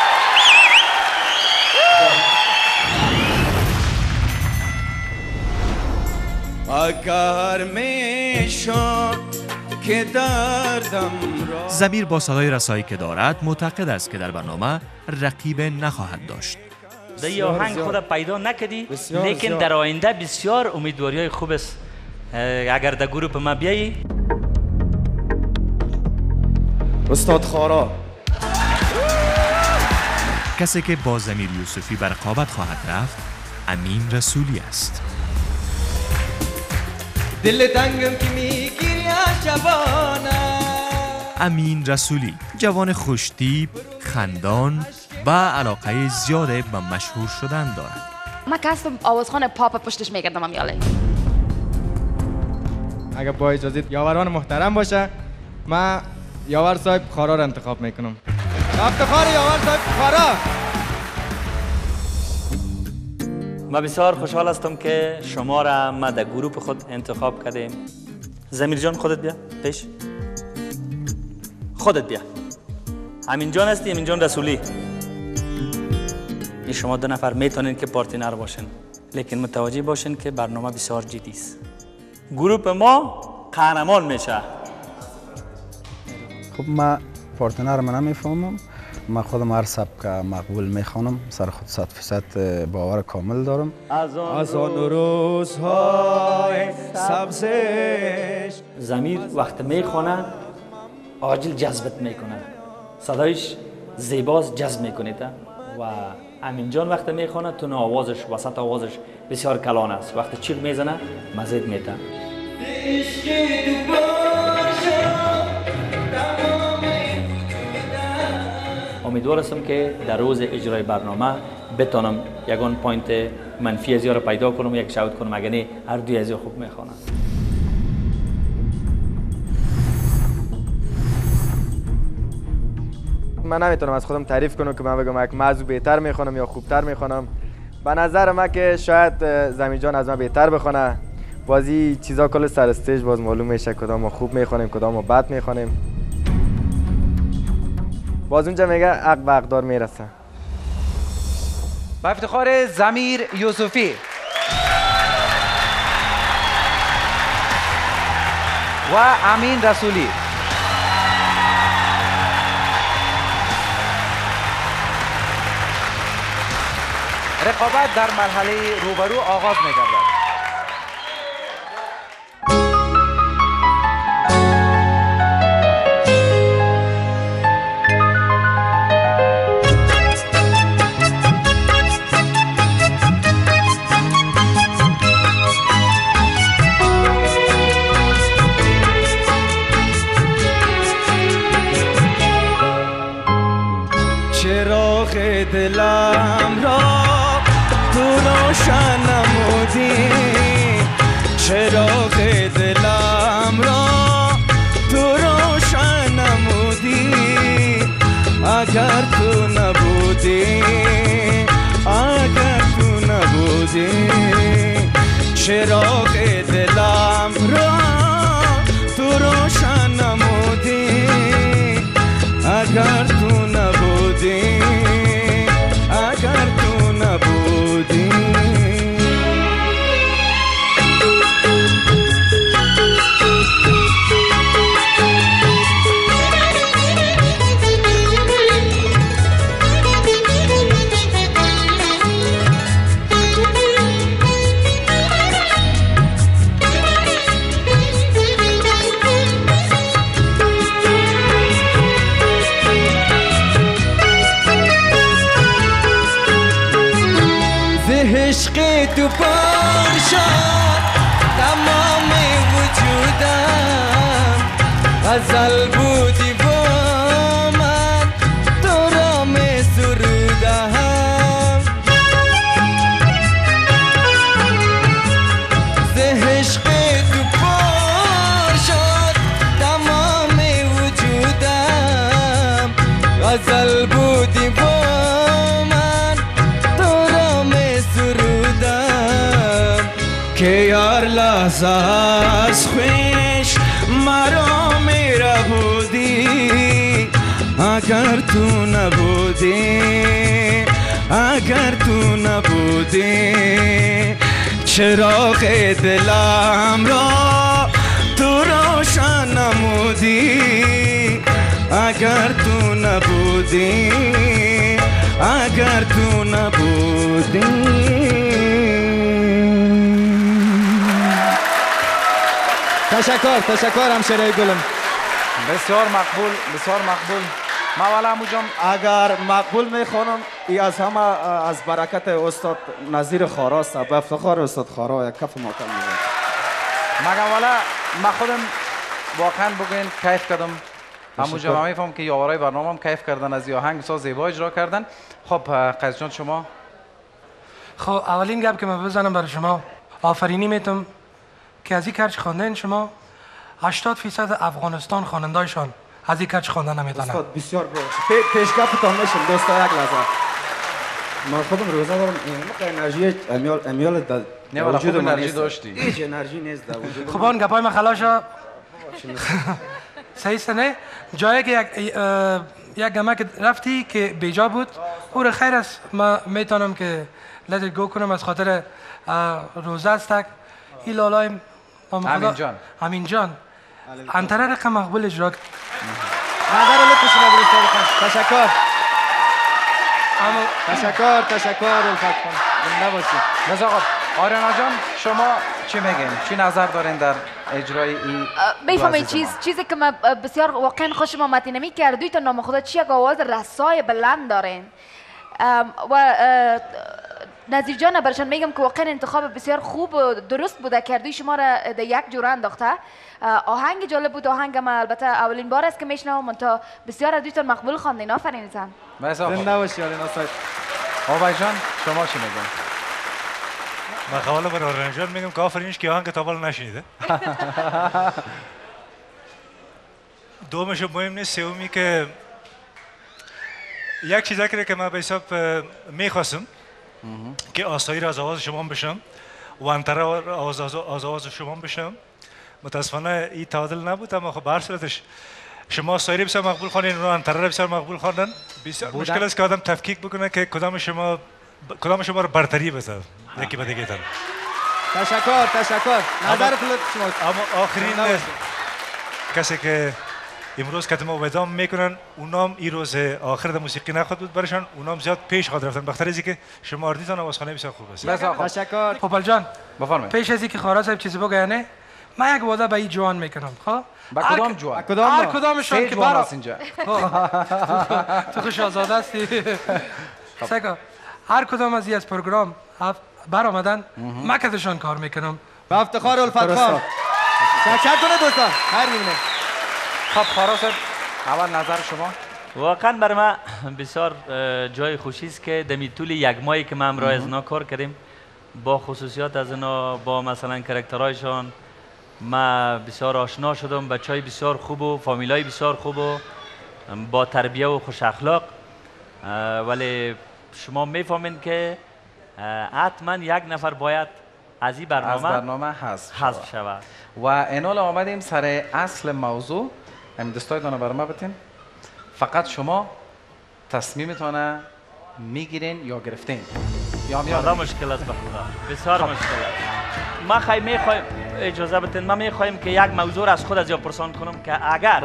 اگر میشد که دردم را ضمیر با صدای رسایی که دارد معتقد است که در برنامه رقیب نخواهد داشت. در این آهنگ خود پیدا نکردی، لیکن در آینده بسیار امیدواری های خوب است. اگر در گروپ ما بیایی. استاد خارا کسی که با ضمیر یوسفی به رقابت خواهد رفت امین رسولی است. دل تنگم که میگیری شبانه. امین رسولی جوان خوشتیپ، خندان و علاقه زیاد به مشهور شدن دارد. من کسب آوازخوان پاپ پشتش میکردم امیاله. اگر با اجازه یاوران محترم باشه، من یاور صاحب خارا را انتخاب میکنم. افتخار یاور صاحب خارا. من بسیار خوشحال هستم که شما را ما در گروپ خود انتخاب کردیم. ضمیر جان خودت بیا پیش. خودت بیا. امین جان هستی، امین جان رسولی. این شما دو نفر میتونین که پارتنر باشین، لیکن متوجه باشین که برنامه بسیار جدی است. گروپ ما قهرمان میشه. خب من پارتنر من نمیفهمم. من خودم هر سبک مقبول میخوانم، سر خود 100% باور کامل دارم. از آن روزهای سبزش ضمیر وقت میخونه عاجل جذبت میکنه، صدایش زیباست، جذب میکنه. و امین جان وقت میخونه تون آوازش، وسط آوازش بسیار کلان است. وقت چیغ میزنه مزید میده. امیدوار هستم که در روز اجرای برنامه بتونم یگان پوینت منفی از رو پیدا کنم، یک شاوت کنم. اگر نه هر دوی از خوب میخوانم. من نمیتونم از خودم تعریف کنم که من بگم یک موضوع بهتر میخوانم یا خوبتر میخوانم. به نظر من که شاید ضمیر جان از من بهتر بخونه. بازی چیزا کل سر استیج باز معلوم میشه کدام ما خوب میخوانیم کدام ما بد میخوانیم. باز اونجا میگه حق به حقدار میرسه. با افتخار ضمیر یوسفی و امین رسولی. رقابت در مرحله روبرو آغاز می‌گردد. چراغ دلم را تو روشن نمودی. چراغ دلم را تو روشن نمودی. اگر تو نبودی، اگر تو نبودی، چراغ دلم را تو روشن نمودی. اگر تو نبودی، اگر تو نبودی. تو پر شد تمام وجودم غزل بودی با من تو را می سرودم ز عشق تو پر شد تمام وجودم غزل بودی با من تو را می سرودم که یار لحظه از خویش مرا میره بودی اگر تو نبودی اگر تو نبودی چراغ دلم را تو روشن نمودی اگر تو نبودی اگر تو نبودی تشکر همشهره گلم بسیار مقبول بسیار مقبول. مولا عمو جان اگر مقبول میخوانم ای از همه از برکت استاد نظیر خاراست به افتخار استاد خارا یک کف ماکل میزن مگم والا ما خودم واقعا بگوین کیف کردم. عمو جان میفهم که یاورای برنامه هم کیف کردن از آهنگ بسیار زیبا اجرا کردن. خب قیس جان شما خب اولین گپ که من بزنم برای شما آفرینی میتونم که از این کرچ خواندن شما 80% افغانستان خوانندهایشان از این کرچ خواندن نمیتونن. استاد بسیار باش پیشگفتان میشم دوستا یک لحظه ما خودم روزه دارم این انرژی امیال در وجود من انرژی داشتی هیچ انرژی نیست در وجود خب اون گپای من خلاشا صحیح سنه جایی که یک گمه رفتی که بیجا بود او رو خیر است ما میتونم که لدت گو کنم از خاطر روزه استک این لالایم امین جان انتره رقم مقبول اجرا کرد. نظر لطفشون رو درست تشکر تشکر الفت خان زنده باشید. بس آقا آریانا جان شما چی میگین؟ چی نظر دارین در اجرای این میفهمید چیزی که من بسیار واقعا خوشم آمد اینمی که دوی تا نام خدا چی یک آواز رسای بلند دارین و نظیر جان برشان میگم که واقعا انتخاب بسیار خوب و درست بوده که دوی شما را در یک جوره انداخته. آهنگ جالب بود. آهنگ ما البته اولین بار است که میشنوم تا بسیار از دویتون مقبول خواندین. آفرین زن. زنده باشی آلینا صاحب. آقای جان شما چی میگین؟ من خواهلا برای آریانا جان میگم که آفرینش که آهنگ تا بالا نشنیده. دومش مهم نیست. سومی که یک چیز که من به حساب میخواستم که آسایی از آواز شما بشم و انتره از آواز شما بشم. متاسفانه این تعادل نبود اما خب به هر صورتش شما سایر بسیار مقبول خوانین و انتره بسیار مقبول خواندن. بسیار مشکل است که آدم تفکیک بکنه که کدام شما رو برتری بده یکی به دیگه تن. تشکر نظر شما. اما آخرین کسی که امروز کتم ودام میکنن اونام این روز آخر موسیقی نخواهد بود برشان اونام زیاد پیش خواهد رفتن بخاطر از اینکه شما آردیتان آوازخوانی بسیار خوب است. تشکر پوپل جان بفرمایید. پیش از اینکه خارا صاحب چیزی بگه نه من یک وعده به این جوان میکنم. خب با کدام جوان؟ هر کدامشان که برا اینجا تو خوش آزاده هستی. سگا هر کدام از این از پروگرام بر آمدن مکتشان کار میکنم به افتخار الفت خان. تشکر کنه دوستان. هر میمونه. خب خارا صاحب اول نظر شما؟ واقعا بر ما بسیار جای خوشی است که دمی طول یک ماهی که ما همراه از اینا کار کردیم با خصوصیات از اینا با مثلا کرکترهایشان ما بسیار آشنا شدم. بچهای بسیار خوب و فامیلای بسیار خوب و با تربیه و خوش اخلاق. ولی شما میفهمین که حتما یک نفر باید از این برنامه حذف شود و اینال آمدیم سر اصل موضوع. همین دستای دانه برما بتین. فقط شما تصمیمتانه میگیرین یا گرفتین یا خدا مشکل است به خدا بسیار مشکل است. ما میخوایم اجازه بتین ما میخوایم که یک موضوع از خود از یا پرسان کنم که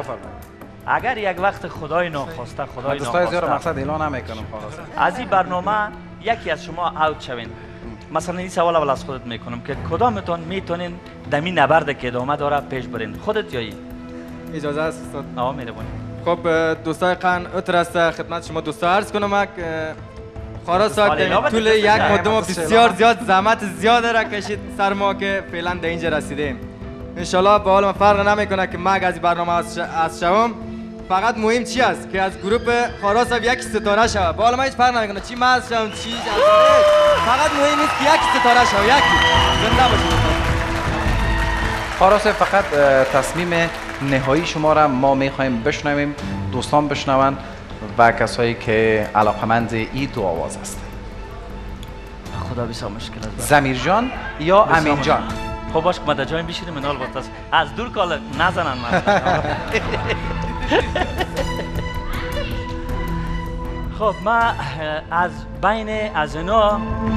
اگر یک وقت خدای ناخواسته دستای زیاد مقصد اعلان نمیکنم از این برنامه یکی از شما اوت شوین مثلا این سوال اول از خودت میکنم که کدامتون میتونین دمی نبرد که ادامه داره پیش برین خودت یا این؟ اجازه است استاد. آقا میره بونیم. خب دوستای قن اتر است خدمت شما دوستا عرض کنم که خلاص طول یک مدت بسیار زیاد زحمت زیاد را کشید سر ما که فعلا در اینجا رسیدیم. انشالله به حال ما فرق نمیکنه که من از برنامه از شوم. فقط مهم چی است که از گروه خاراس یک ستاره شوه. به حال ما هیچ فرق نمیکنه چی من از شوم چی فقط مهم است که یک ستاره شوه. یکی زنده باشید. خاراس فقط تصمیم نهایی شما را ما میخوایم بشنویم، دوستان بشنوند و کسایی که علاقمند این دو آواز هستند. خدا بسیار مشکل است. زمیر جان یا امین جان؟ خب باش که ما در جایم بشینیم منال باست از دور کالا نزنن من. خب ما از بین از اینا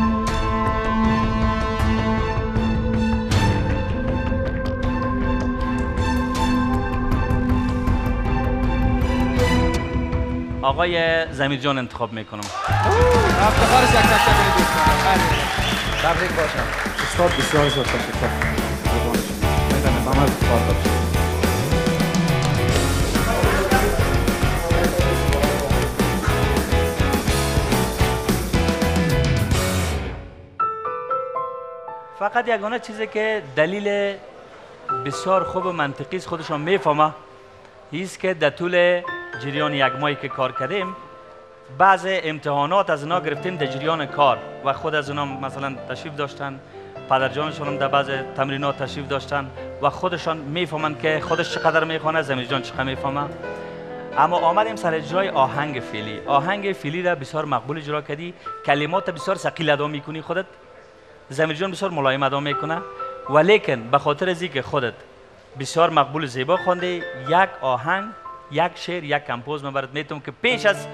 آقای زمیر جان انتخاب میکنم. افتخارش یک تشکر دوستان. تبریک باشم. استاد بسیار زیاد تشکر. فقط یگانه چیزی که دلیل بسیار خوب و منطقی خودشان میفهمه هیست که در طول جریان یک ماهی که کار کردیم بعض امتحانات از اینا گرفتیم در جریان کار و خود از اینا مثلا تشریف داشتن، پدرجانشون هم در بعض تمرینات تشریف داشتن و خودشان میفهمن که خودش چقدر میخوانه، زمیر جان چقدر میفهمه. اما آمدیم سر جای آهنگ فعلی. آهنگ فعلی را بسیار مقبول اجرا کردی، کلمات بسیار ثقیل ادا میکنی خودت، زمیر جان بسیار ملایم ادا میکنه، ولیکن به خاطر از اینکه خودت بسیار مقبول زیبا خوانده یک آهنگ، یک شعر، یک کمپوز من برات میتونم که پیش از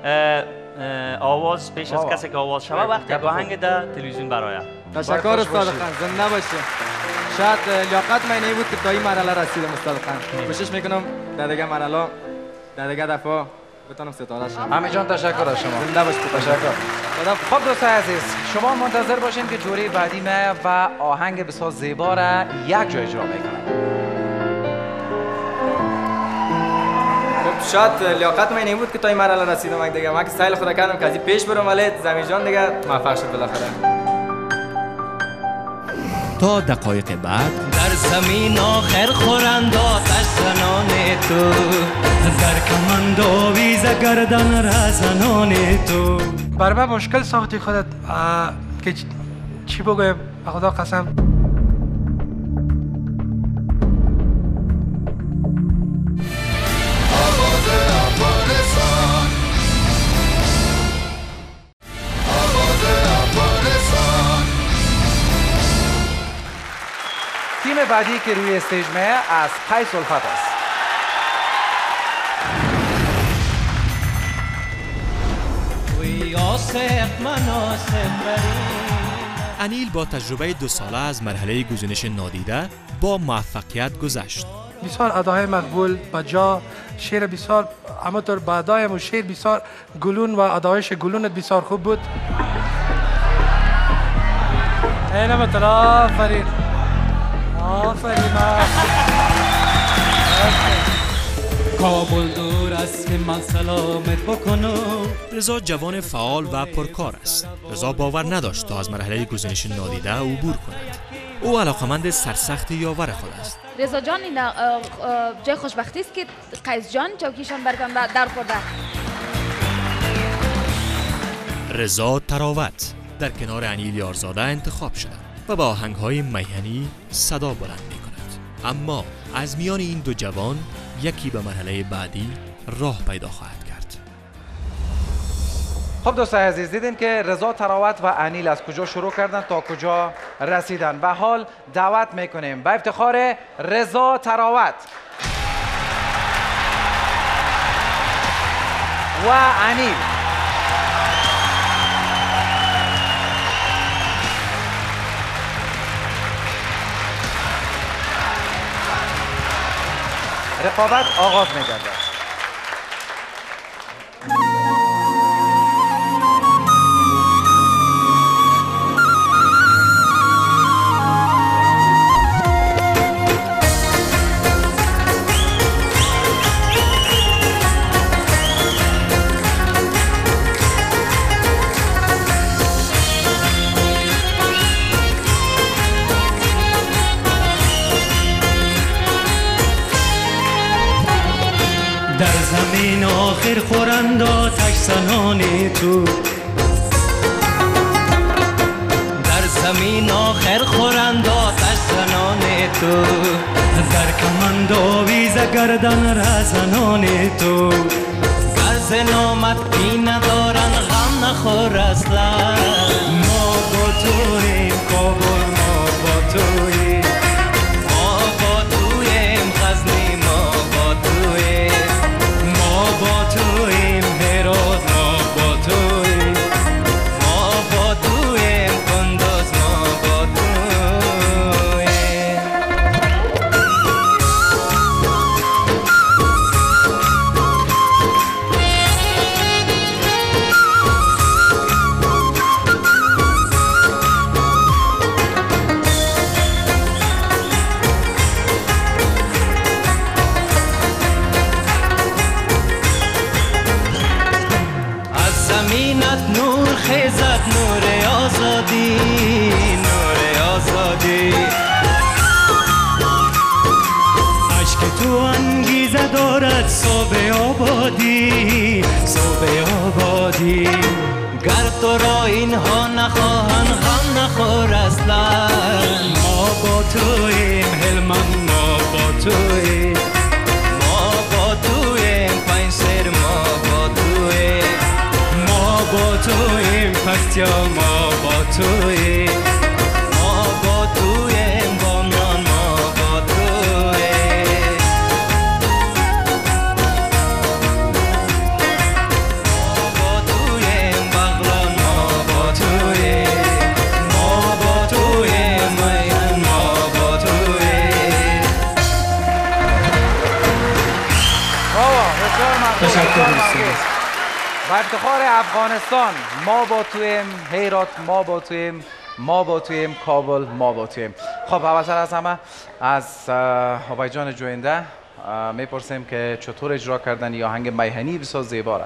آواز، پیش از کسی که آواز شوه وقتی آهنگ در تلویزیون برای. تشکر استاد خان، زنده باشه. شاید لیاقت من این بود که تا این مرحله رسیدم استاد خان. کوشش میکنم در دیگه مرحله در دیگه دفعه بتونم ستاره شم. امین جان تشکر از شما. زنده باشید. تشکر. خب دوستان عزیز شما منتظر باشین که جوری بعدی ما و آهنگ بسیار زیبا را یک جای اجرا میکنه. شاید لیاقت من این بود که تا این مرحله رسیدم دیگه. من که سایل خدا کردم که از پیش برم ولی زمیر جان دیگه موفق شد بالاخره. تا دقایق بعد در زمین آخر خورند آتش زنان تو، در کمند آویز گردن رزنان تو. بر من مشکل ساختی خودت که چی بگویم به خدا قسم. تیم بعدی که روی استیج میں از پای سلفت است. انیل با تجربه 2 ساله از مرحله گزینش نادیده با موفقیت گذشت. بسیار ادای مقبول با جا، شعر بسیار همونطور با ادایم و شعر بسیار گلون و ادایش گلونت بسیار خوب بود. اینه مثل آفرین آفرین. کابل دور است که من سلامت بکنم. رضا جوان فعال و پرکار است. رضا باور نداشت تا از مرحله گزینش نادیده عبور کند. او علاقمند سرسخت یاور خود است. رضا جان این جای خوشبختی است که قیس جان چوکیشان برکن در خورده. رضا تراوت در کنار انیل یارزاده انتخاب شده و با آهنگ‌های میهنی صدا بلند می‌کند. اما از میان این دو جوان یکی به مرحله بعدی راه پیدا خواهد کرد. خب دوستان عزیز دیدین که رضا تراوت و انیل از کجا شروع کردن تا کجا رسیدن و حال دعوت میکنیم به افتخار رضا تراوت و انیل رقابت آغاز می‌گردد. آخر خورند آتش زنان تو، در زمین آخر خورند آتش زنان تو، در کمند آویز گردن رزنان تو، گرز نامت بی ندارن غم نخور اصلا. ما با تویم کابل، ما با تویم، ما با تویم غزنی، ما با تویم، ما با تویم هرات، ما با تویم، ما با تویم کندوز، ما با تویم. زمینت نور خیزد، نور آزادی، نور آزادی. عشق تو انگیزه دارد صبح آبادی، صبح آبادی. گر تو را اینها نخواهند غم نخور اصلا. ما با تویم هلمند، ما با تویم، ما با تویم پنجشیر، ما با تویم، ما با تویم پکتیا، ما با تویم، ما با تویم بامیان، ما با تویم، ما با تویم بغلان، ما با تویم، ما با تویم میهن، ما با تویم. تشکر. با افتخار افغانستان ما با تویم هرات، ما با تویم، ما با تویم کابل، ما با تویم. خب اولتر از همه از آبای جان جوینده میپرسیم که چطور اجرا کردن یا آهنگ میهنی بسیار زیبا را.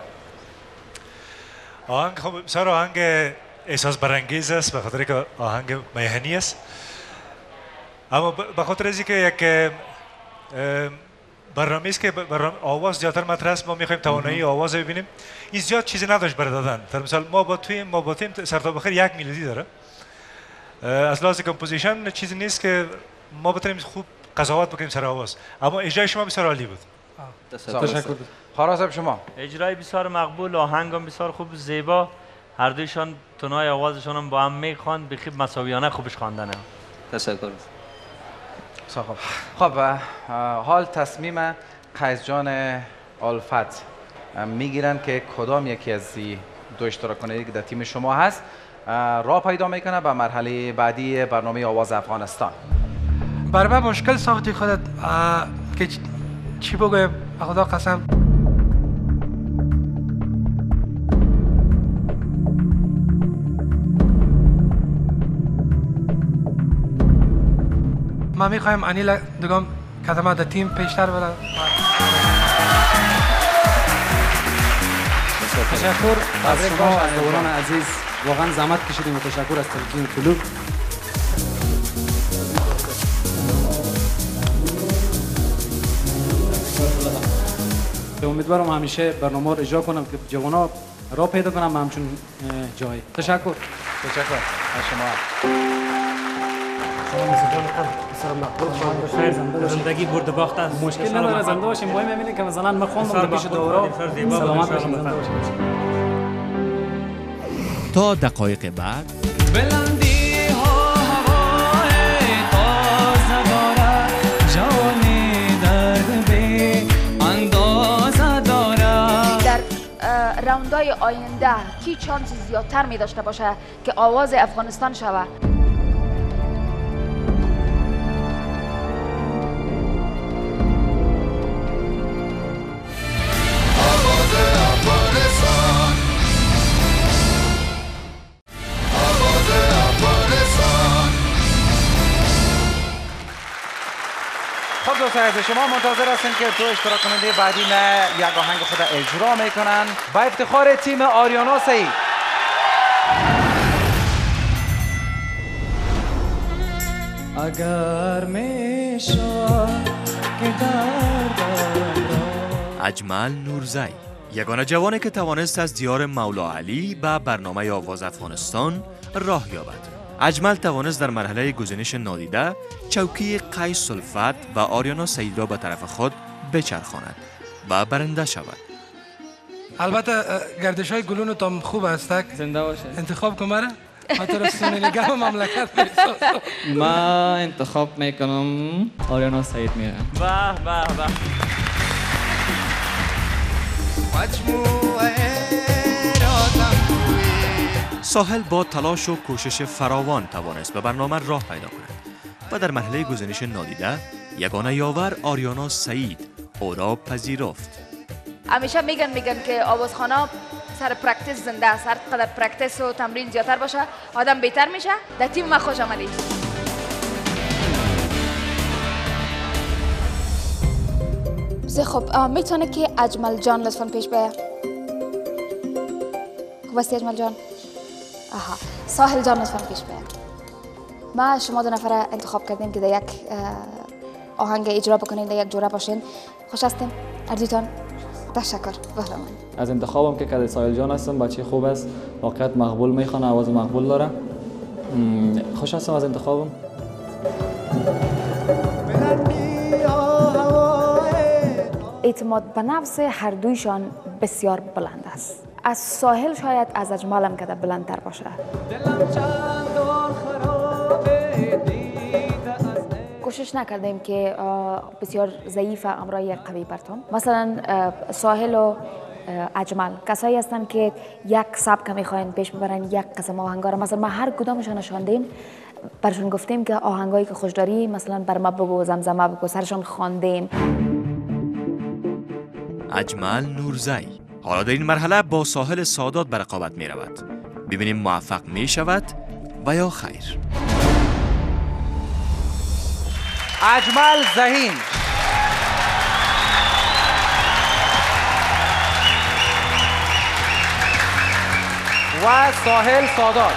آهنگ خب بسیار آهنگ احساس برانگیز است به خاطر که آهنگ میهنی است، اما به خاطر از اینکه یک برنامه است که آواز زیادتر مطرح است، ما میخوایم توانایی آواز ببینیم. این زیاد چیزی نداشت برای دادن. در مثال ما با تویم سرتا بخیر یک میلودی داره. از لحاظ کمپوزیشن چیزی نیست که ما بتونیم خوب قضاوت بکنیم سر آواز، اما اجرای شما بسیار عالی بود. تشکر. خاراز شما اجرای بسیار مقبول، آهنگ هم بسیار خوب زیبا. هر دویشان تونای آوازشان هم با هم میخواند، بخیب مساویانه خوبش خواندنه. تشکر. خب حال تصمیم قیس جان الفت میگیرن که کدام یکی از دو اشتراک کننده که در تیم شما هست راه پیدا میکنه به مرحله بعدی برنامه آواز افغانستان. برای من مشکل ساختی خودت که چی بگویم، به خدا قسم ما میخوایم انیل دگم کدام در تیم پیشتر بره. تشکر از شما از دوستان عزیز، واقعا زحمت کشیدیم و تشکر از تلویزیون طلوع. امیدوارم همیشه برنامه رو اجرا کنم که جوانا راه پیدا کنم همچون جای. تشکر. تشکر از شما. زندگی برد باخت است. مشکل نداره زنده باشیم. مهم اینه که مثلا من خواندم در پیش دورا سلامت باشیم، زنده باشیم. تا دقایق بعد بلندی ها هوای تازه دارد، جوانی درد بی اندازه دارد. در راوندهای آینده کی چانس زیادتر می داشته باشه که آواز افغانستان شود؟ خب دوستان از شما منتظر هستیم که دو اشتراک کننده بعدی یک آهنگ خود اجرا میکنن. با افتخار تیم آریانا سعید. اگر میشد که دردم اجمل نورزی یگانه جوانی که توانست از دیار مولا علی به برنامه آواز افغانستان راه یابد. اجمل توانست در مرحله گزینش نادیده چوکی قیس سلفت و آریانا سعید را به طرف خود بچرخاند و برنده شود. البته گردش های گلون تام خوب هستک. زنده باشه. انتخاب کن مرا. خاطر سنیلگم مملکت برساز. ما انتخاب میکنم آریانا سعید میرم. واه واه واه. ساحل با تلاش و کوشش فراوان توانست به برنامه راه پیدا کند و در مرحله گزینش نادیده یگانه یاور آریانا سعید او را پذیرفت. همیشه میگن که آوازخانه سر پرکتیس زنده است. هر قدر پرکتیس و تمرین زیادتر باشه آدم بهتر میشه. در تیم ما خوش آمدید. خب میتونه که اجمل جان لطفاً پیش بیاید. خوب هستی اجمل جان؟ آها. ساحل جان لطفاً پیش بیاید. ما شما دو نفر انتخاب کردیم که در یک آهنگ اجرا بکنین، در یک جوره باشین. خوش هستین؟ اردوتان؟ تشکر. بفرمایید. از انتخابم که کده ساحل جان هستم، بچه خوب است، واقعیت مقبول میخوانه، آواز مقبول داره. خوش هستم از انتخابم. اعتماد به نفس هر دویشان بسیار بلند است. از ساحل شاید از اجملم کده بلندتر باشه. کوشش نکردیم که بسیار ضعیف امرای یک قوی برتون. مثلا ساحل و اجمل کسایی هستن که یک سبک میخواین پیش ببرن، یک قسم آهنگا رو مثلا ما هر کدامشون نشاندیم، برشون گفتیم که آهنگایی که خوش داری مثلا بر ما بگو، زمزمه بگو، سرشون خواندیم. اجمل نورزی حالا در این مرحله با ساحل سادات به رقابت می رود. ببینیم موفق می شود و یا خیر. اجمل ذهین و ساحل سادات.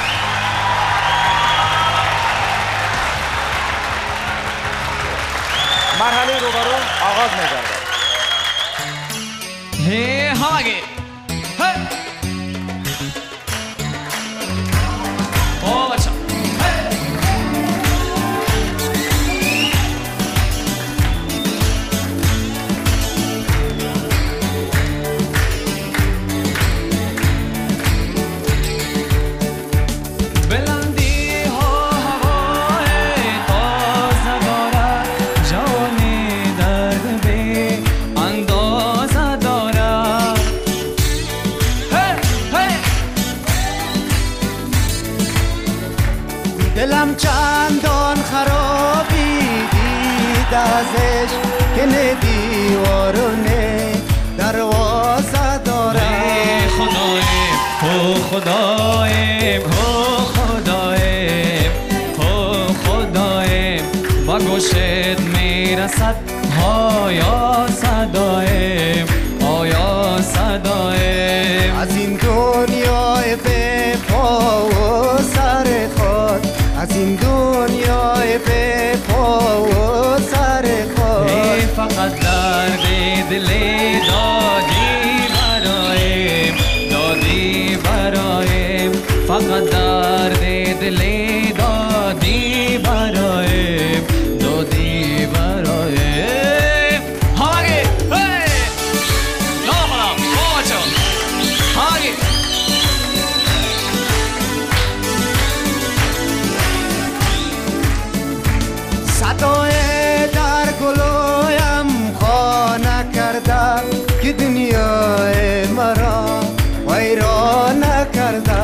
مرحله روبرو آغاز می‌گردد. هی هاگی او بچه بلندی ها هوای تازه دارد، جوانی درد بی اندازه دارد. دلم چندان خرابی دید ازش که نه دیوارونه دروازه داره. خدایم او خدایم او خدایم او خدایم با گوشت میرسد آیا صدایم آیا صدایم. از این دنیای به پا و سر خود، از این دنیای به پا و سر خود. فقط درد دلی دادی برایم دادی برایم، فقط درد دلی دادی برایم دادی برایم. هاگی نامرم بابا هاگی صدای در گلویم خانه کرده که دنیای مرا ویران کرده.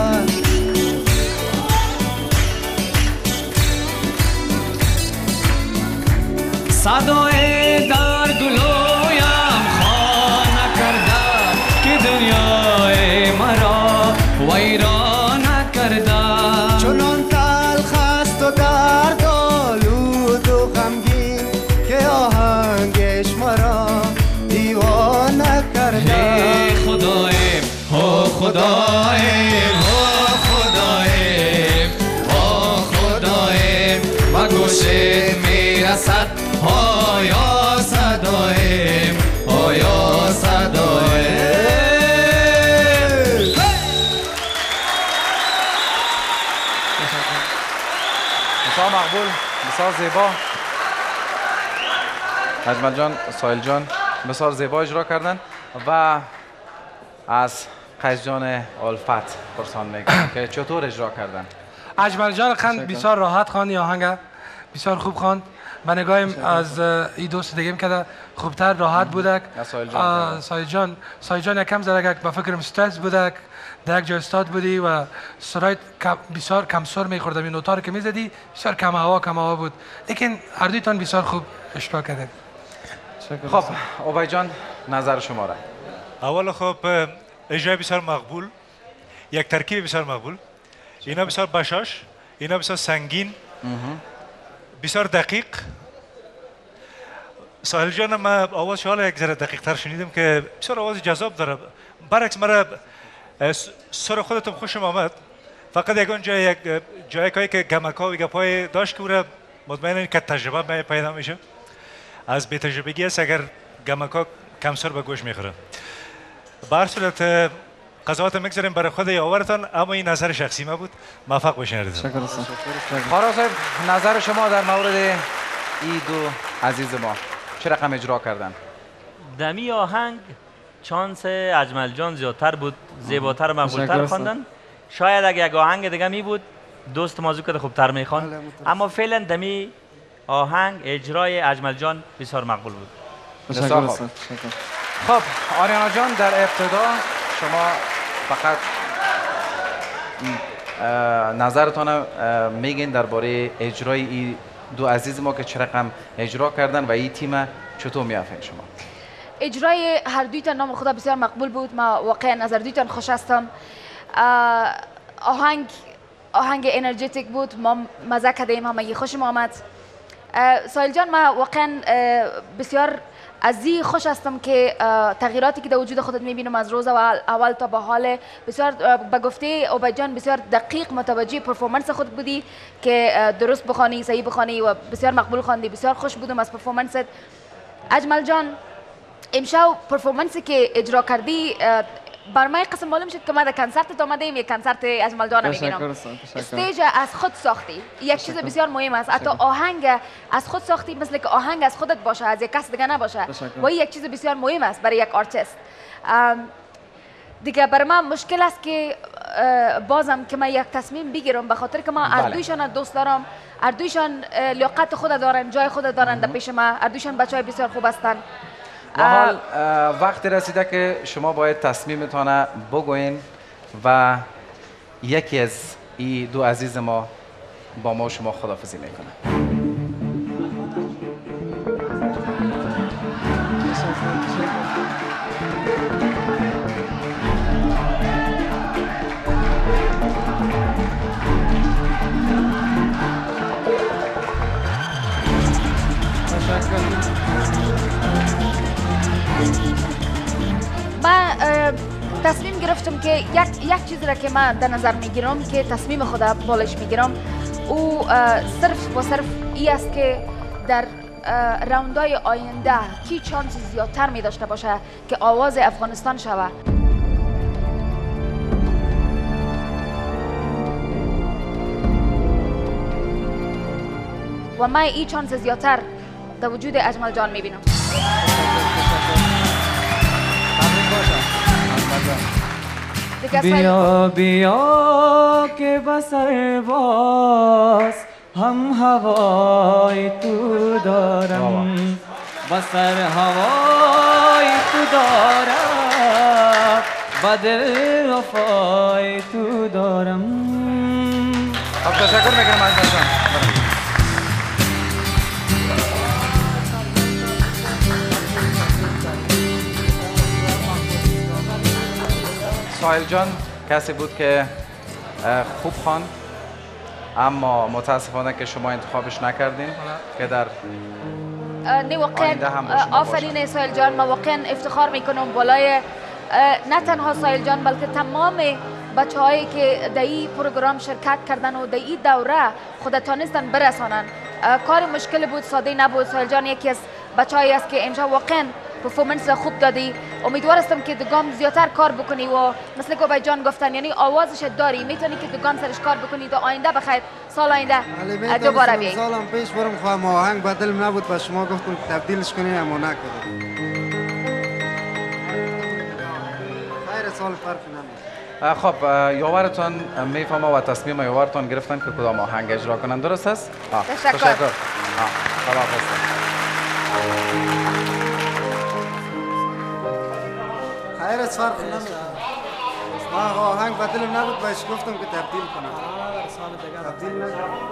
صدای در گلویم خانه کرده که دنیای مرا ویران کرده. چنان تلخ است و درد آلود و غمگین که آهنگش مرا دیوانه کرده. خدایم او خدایم او خدایم او خدایم و گوشت میرسد آیا صدایم آیا صدایم. بسیار مقبول، بسیار زیبا. اجمل جان، سایل جان بسیار زیبا اجرا کردن و از قیس جان الفت پرسان میکنم که چطور اجرا کردن؟ اجمل جان خواند بسیار راحت خواند، یا آهنگ بسیار خوب خواند. به نگاهیم از این دوست دیگه که خوبتر راحت بودک. سایل جان یکم زده به فکرم استرس بودک، در یک جای استاد بودی و سرایت بسیار کم سر میخوردم. این نوتا رو که میزدی بسیار کم هوا بود، لیکن هر دویتان بسیار خوب اشتراک کردید. خب عبید جان نظر شما را. اول خب اجرای بسیار مقبول، یک ترکیب بسیار مقبول. اینا بسیار بشاش، اینا بسیار سنگین، بسیار دقیق. ساحل جان ما آواز حالا یک ذره دقیق تر شنیدم که بسیار آواز جذاب داره. برعکس مرا سر خودتون خوشم آمد، فقط یک جایی که گمکا و گپای داشت که او را مطمئنم که تجربه پیدا میشه. از بی تجربگی است اگر گمکا کم سر به گوش میخوره. به هر صورت قضاوت میگذاریم برای خود یاورتان، اما این نظر شخصی ما بود. موفق باشین. خارا صاحب نظر شما در مورد این دو عزیز ما چه رقم اجرا کردن؟ دمی آهنگ چانس اجمل جان زیادتر بود، زیباتر و مقبولتر خواندن. شاید اگه یک آهنگ دیگه می بود دوست موضوع که خوبتر میخوان، اما فعلا دمی آهنگ اجرای اجمل جان بسیار مقبول بود. بسیار خوب. خب آریانا جان در ابتدا شما فقط نظرتان میگین درباره اجرای این دو عزیز ما که چه رقم اجرا کردن و این تیم چطور میافین شما؟ اجرای هر دویتان نام خدا بسیار مقبول بود. ما واقعا نظر دویتان خوش هستم. آهنگ انرژیتیک بود، ما مزه کردیم، همه خوشم آمد. سایل جان ما واقعا بسیار از این خوش هستم که تغییراتی که در وجود خودت میبینم از روز اول تا به حال بسیار به گفته عبید جان بسیار دقیق متوجه پرفورمنس خود بودی که درست بخوانی، صحیح بخوانی و بسیار مقبول خواندی. بسیار خوش بودم از پرفورمنست. اجمل جان امشب پرفورمنسی که اجرا کردی بر من قسم معلوم شد که ما در کنسرت آمدیم، یک کنسرت اجمل جان میبینم. استیج از خود ساختی، یک چیز بسیار مهم است. حتی آهنگ از خود ساختی، مثل که آهنگ از خودت باشه، از یک کس دیگه نباشه، و این یک چیز بسیار مهم است برای یک آرتیست. دیگه برای من مشکل است که بازم که من یک تصمیم بگیرم، به خاطر که من هر دویشان دوست دارم، هر دویشان لیاقت خود دارن، جای خود دارن در پیش من، هر دویشان بچهای بسیار خوب هستند. و حال وقتی رسیده که شما باید تصمیمتان بگوین و یکی از این دو عزیز ما با ما شما خداحافظی میکنه. من تصمیم گرفتم که یک چیز را که من در نظر میگیرم که تصمیم خدا بالش میگیرم، او صرف و صرف ای است که در راوندهای آینده کی چانس زیادتر می داشته باشه که آواز افغانستان شوه. و من این چانس زیادتر در وجود اجمل جان میبینم. بیا بیا که بسر باز هم هوای تو دارم، بسر هوای تو دارم، بدل وفای تو دارم. خب تشکر میکنم از جان. سایل جان کسی بود که خوب خواند، اما متاسفانه که شما انتخابش نکردین که در آفرین سایل جان. ما واقعا افتخار میکنم بالای نه تنها سایل جان بلکه تمام بچه هایی که در این پروگرام شرکت کردن و در این دوره خود تانستن برسانن. کار مشکل بود، ساده نبود. سایل جان یکی از بچه هایی است که امشب واقعا پرفورمنس خوب دادی. امیدوار هستم که دوگام زیادتر کار بکنی و مثل که آبای جان گفتن یعنی آوازش داری، میتونی که دوگام سرش کار بکنی تا آینده بخیر سال آینده دوباره بیایی. سالم پیش برم خواهم آهنگ بدل نبود و شما گفتم تبدیلش کنین اما نکردم. خیر سال فرق نمیکنه. خب یاورتان میفهمه و تصمیم یاورتان گرفتن که کدام آهنگ اجرا کنن، درست است؟ تشکر. خداحافظ. خیر از فرق نمیکنه. ما آهنگ بدل نبود بهش گفتم که تبدیل کنم. تبدیل نکنم.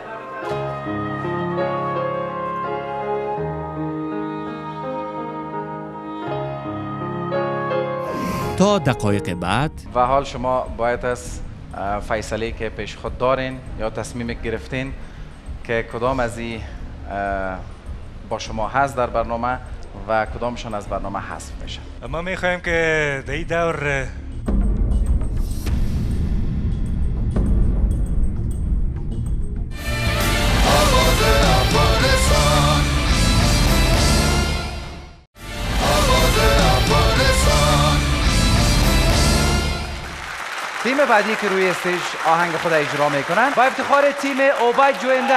تا دقایق بعد و حال شما باید از فیصله که پیش خود دارین یا تصمیم گرفتین که کدام از این با شما هست در برنامه و کدامشان از برنامه حذف میشه. ما میخوایم که در این دور تیم بعدی که روی استیج آهنگ خود اجرا میکنن با افتخار تیم اوبای جوینده.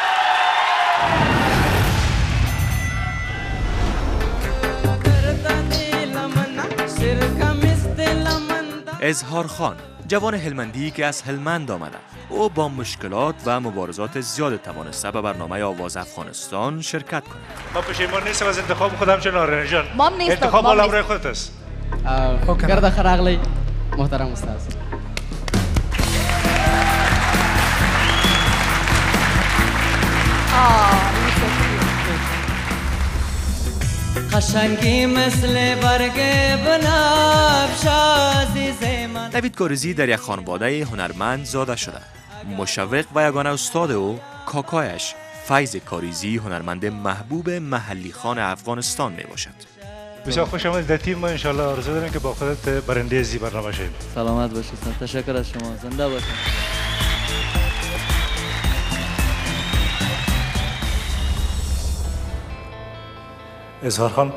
اظهار خان، جوان هلمندی که از هلمند آمده، او با مشکلات و مبارزات زیاد توانسته به برنامه آواز افغانستان شرکت کنه. ما پشیمان نیستم از انتخاب خودم چون آرین جان. مام نیستم. انتخاب مال امرای خودت است. گرد خراغلی محترم استاد. قشنگی مثل برگ بنفش عزیز من. نوید کاریزی در یک خانواده هنرمند زاده شده. مشوق و یگانه استاد او کاکایش فیض کاریزی هنرمند محبوب محلی خان افغانستان می باشد. بسیار خوش آمدید در تیم. ما انشالله آرزو داریم که با خودت برنده ازی برنامه شویم. سلامت باشید. تشکر از شما. زنده باشید. اظهار خان،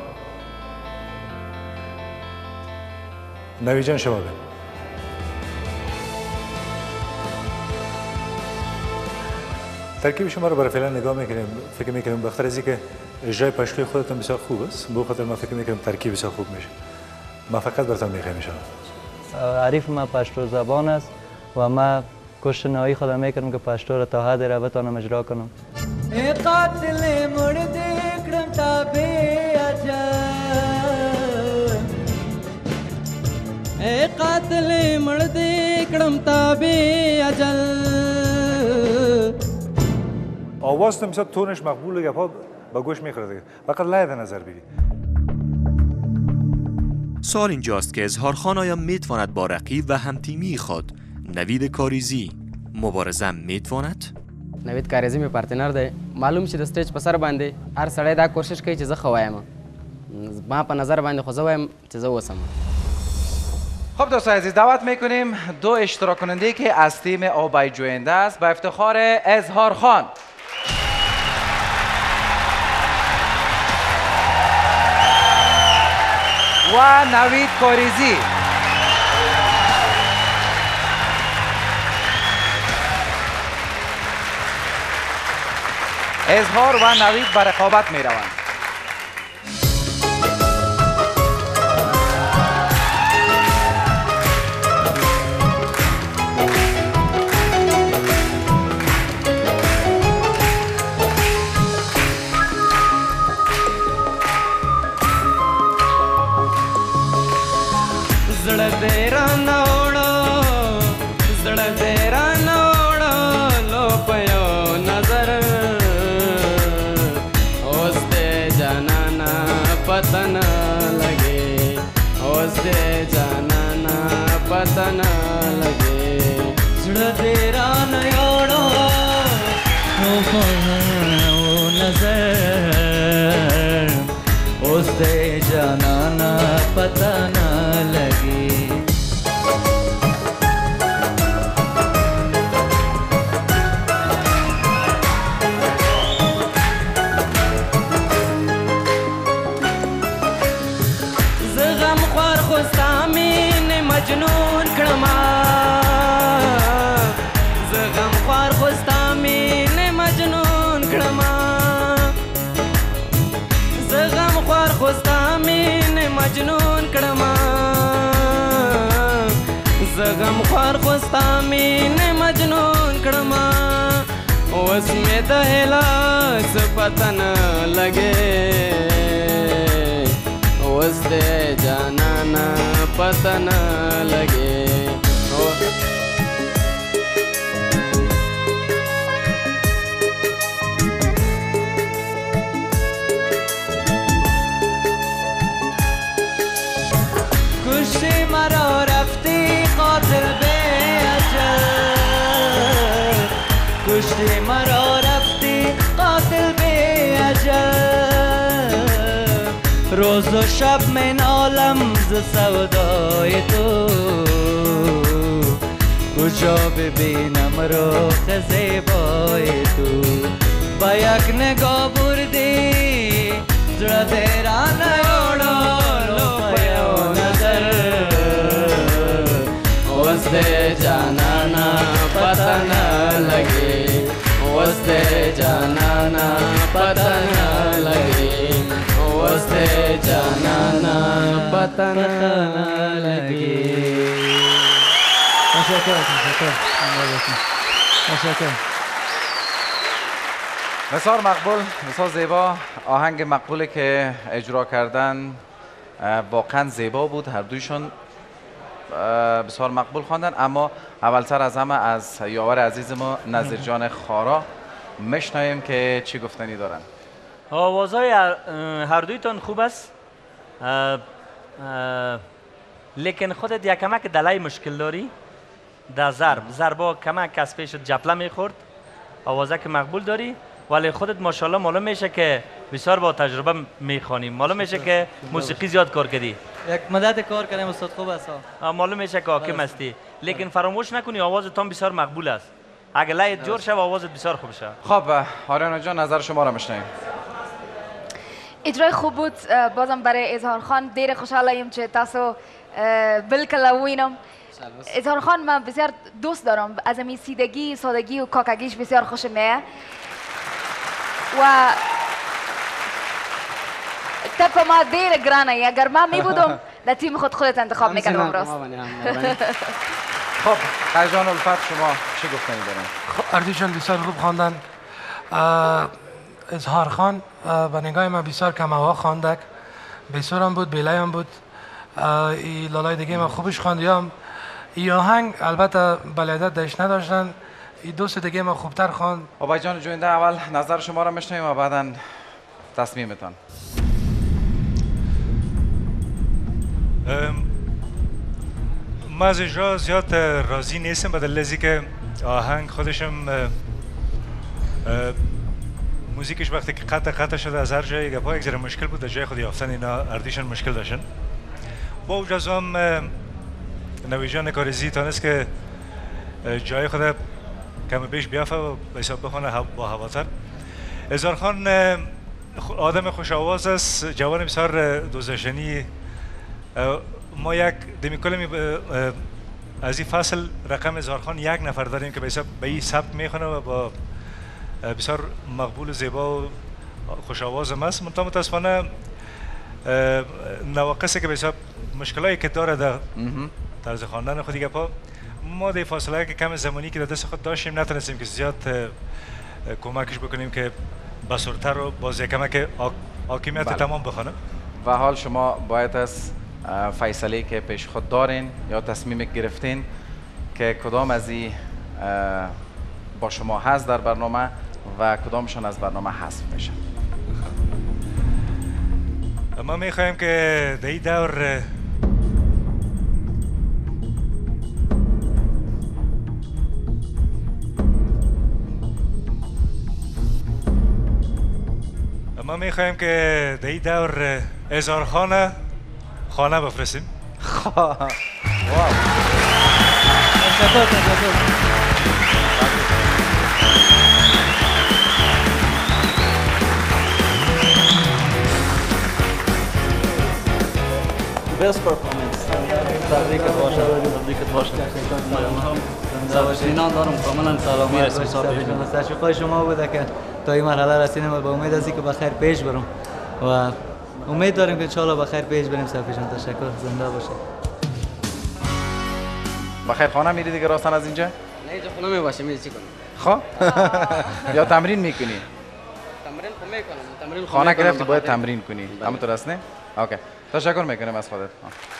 نوید جان شما بین. ترکیب شما رو برای فعلا نگاه میکنیم. فکر میکنیم بخاطر از اینکه اجرای پشتوی خودتون بسیار خوب است، به خاطر ما فکر میکنیم ترکیب بسیار خوب میشه. ما فقط براتون میخوایم انشاءالله. عریف ما پشتو زبان است و ما کوشش خودم میکنم که پشتو را تا حد را بتونم اجرا کنم. ای قاتل مرده کردم تابه اجل، ای قاتل مرده کردم تابه اجل. آواز تو مثلا تونش مقبول و گپا با گوش میخوره دیگه، فقط لای در نظر بگیر. سوال اینجاست که اظهار خان آیا میتواند با رقیب و همتیمی خود نوید کاریزی مبارزه میتواند؟ نوید کاریزی می پارتنر دی. معلوم چې د سټیج په سر باندې هر سړی دا کوشش کوي چې زه ښه وایم. ما په نظر باندې خو زه وایم چې زه اوسم. خب دوستان عزیز، دعوت میکنیم دو اشتراک کننده که از تیم اوبای جوینده است با افتخار اظهار خان و نوید کاریزی. اظهار و نوید به رقابت می روند. زړه دې رانه وړو، زړه دې رانه وړو، لو په یو نظر اوس دې جانانا پته نه لګي، اوس دې جانانا پته نه لګي. زړه دې رانه وړو، لو په یو نظر اوس دې جانانا پته نه لګي. زغم خوار خوستامین مجنون کړما اوس مې د هلاس پته نه لګې اوس دې جانانا پته نه لګې کشتی مرا رفتی قاتل به اجل کشتی مرا رفتی قاتل به اجل روز و شب من عالم ز سودای تو کجا ببینم رخ زیبای تو با یک نگاه بردی زړه دې رانه وړلو په یو نظر اوس دې جانانا پته نه لګي اوس دې جانانا پته نه لګي اوس دې جانانا پته نه لګي تشکر. بسیار مقبول، بسیار زیبا. آهنگ مقبولی که اجرا کردن واقعا زیبا بود. هر دویشون بسیار مقبول خواندن. اما اولتر از همه از یاور عزیز ما نظیر جان خارا میشنویم که چی گفتنی دارن. آوازهای هر دویتان خوب است، لیکن خودت یک کمک دلای مشکل داری در ضربا کمک از پیش جپله میخورد. آوازه که مقبول داری ولی خودت ماشاءالله معلوم میشه که بسیار با تجربه میخوانیم. معلوم میشه که موسیقی زیاد کار کردی. یک مدت کار کردم استاد، خوب است. معلوم میشه که حاکم هستی، لیکن فراموش نکنی آوازت هم بسیار مقبول است. اگه لایت جور شد آوازت بسیار خوب شد. خب آریانا جان نظر شما را میشنویم. اجرای خوب بود. بازم برای اظهار خان دیر خوشحالم که تاسو بالکل وینم. اظهار خان من بسیار دوست دارم، از این سیدگی، سادگی و کاکگیش بسیار خوشم میاد و تپ ما دیر گرانه. اگر من می بودم در تیم خودت انتخاب میکردم راست. خب قیجان الفت شما چی گفتنی دارن؟ اردیشان بسیار خوب خواندن. اظهار خان به نگاه من بسیار کماوا خواندک، بسیار هم بود، بیلای هم بود. ای لالای دیگه من خوبش خواندیم. ای آهنگ البته بلدت داشت نداشتن. ای دوست دیگه من خوبتر خواند. آبای جان جوینده اول نظر شما را میشنویم و بعدا تصمیمتان. من از اجرا زیاد راضی نیستم به دلیل ازی که آهنگ خودشم موزیکش وقتی که قطع شده از هر جای گپا یک ذره مشکل بود. در جای خود یافتن اینا اردیشان مشکل داشتن. با وجود هم نویجان کارزی تانست که جای خود کم بیش بیافه و به حساب بخونه با هواتر. اظهار خان آدم خوش آواز است، جوان بسیار دوزشنی. ما یک دمیکلمی از این فصل رقم اظهار خان یک نفر داریم که به این ثبت میخونه و با بسیار مقبول و زیبا و خوش آواز هم است. منتها متاسفانه نواقصی که به حساب مشکلاتی که داره در طرز خواندن خود دیگه پا ما در فاصله که کم زمانی که در دست خود داشتیم نتونستیم که زیاد کمکش بکنیم که بسرتر و باز یک کمک حاکمیت تمام بخونه. و حال شما باید از فیصله که پیش خود دارین یا تصمیم گرفتین که کدام از این با شما هست در برنامه و کدامشان از برنامه حذف میشن. ما میخوایم که در این دور اظهار خانه بفرستیم. واو. Best performance. تبریکت باشه. تبریکت باشه. زوجینان دارم کاملا سلامی رسیم. تشویقای شما بوده که تا این مرحله رسیدیم و با امید از اینکه بخیر پیش برم و امید داریم که ان شاء الله بخیر پیش بریم. صافی جان تشکر، زنده باشید. بخیر خانه میری دیگه راستن از اینجا؟ نه اینجا خونه میباشم چی کنم؟ خب یا تمرین میکنی؟ تمرین خب میکنم. تمرین خانه گرفتی باید تمرین کنی. همونطور است نه؟ اوکی. تشکر میکنم از خودت.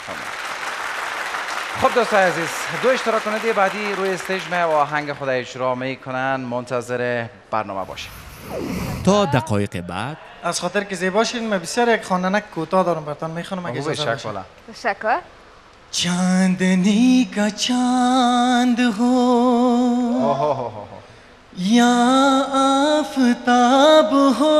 خب دوستان عزیز، دو اشتراک کننده بعدی روی استیج و آهنگ خود اجرا میکنن. منتظر برنامه باشید. تا دقایق بعد از خاطر که زیبا شدین من بسیار یک خواننک کوتاه دارم براتون میخونم اگه اجازه باشه. تشکر. चांदनी का चांद हो या आफताब हो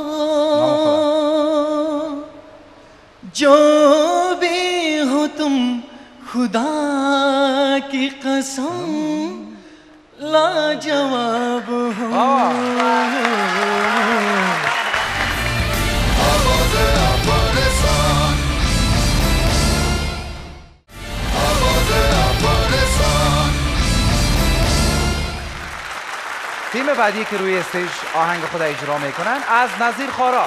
जो भी हो तुम खुदा की कसम लाजवाब हो تیم بعدی که روی استیج آهنگ خود اجرا میکنن از نظیر خارا.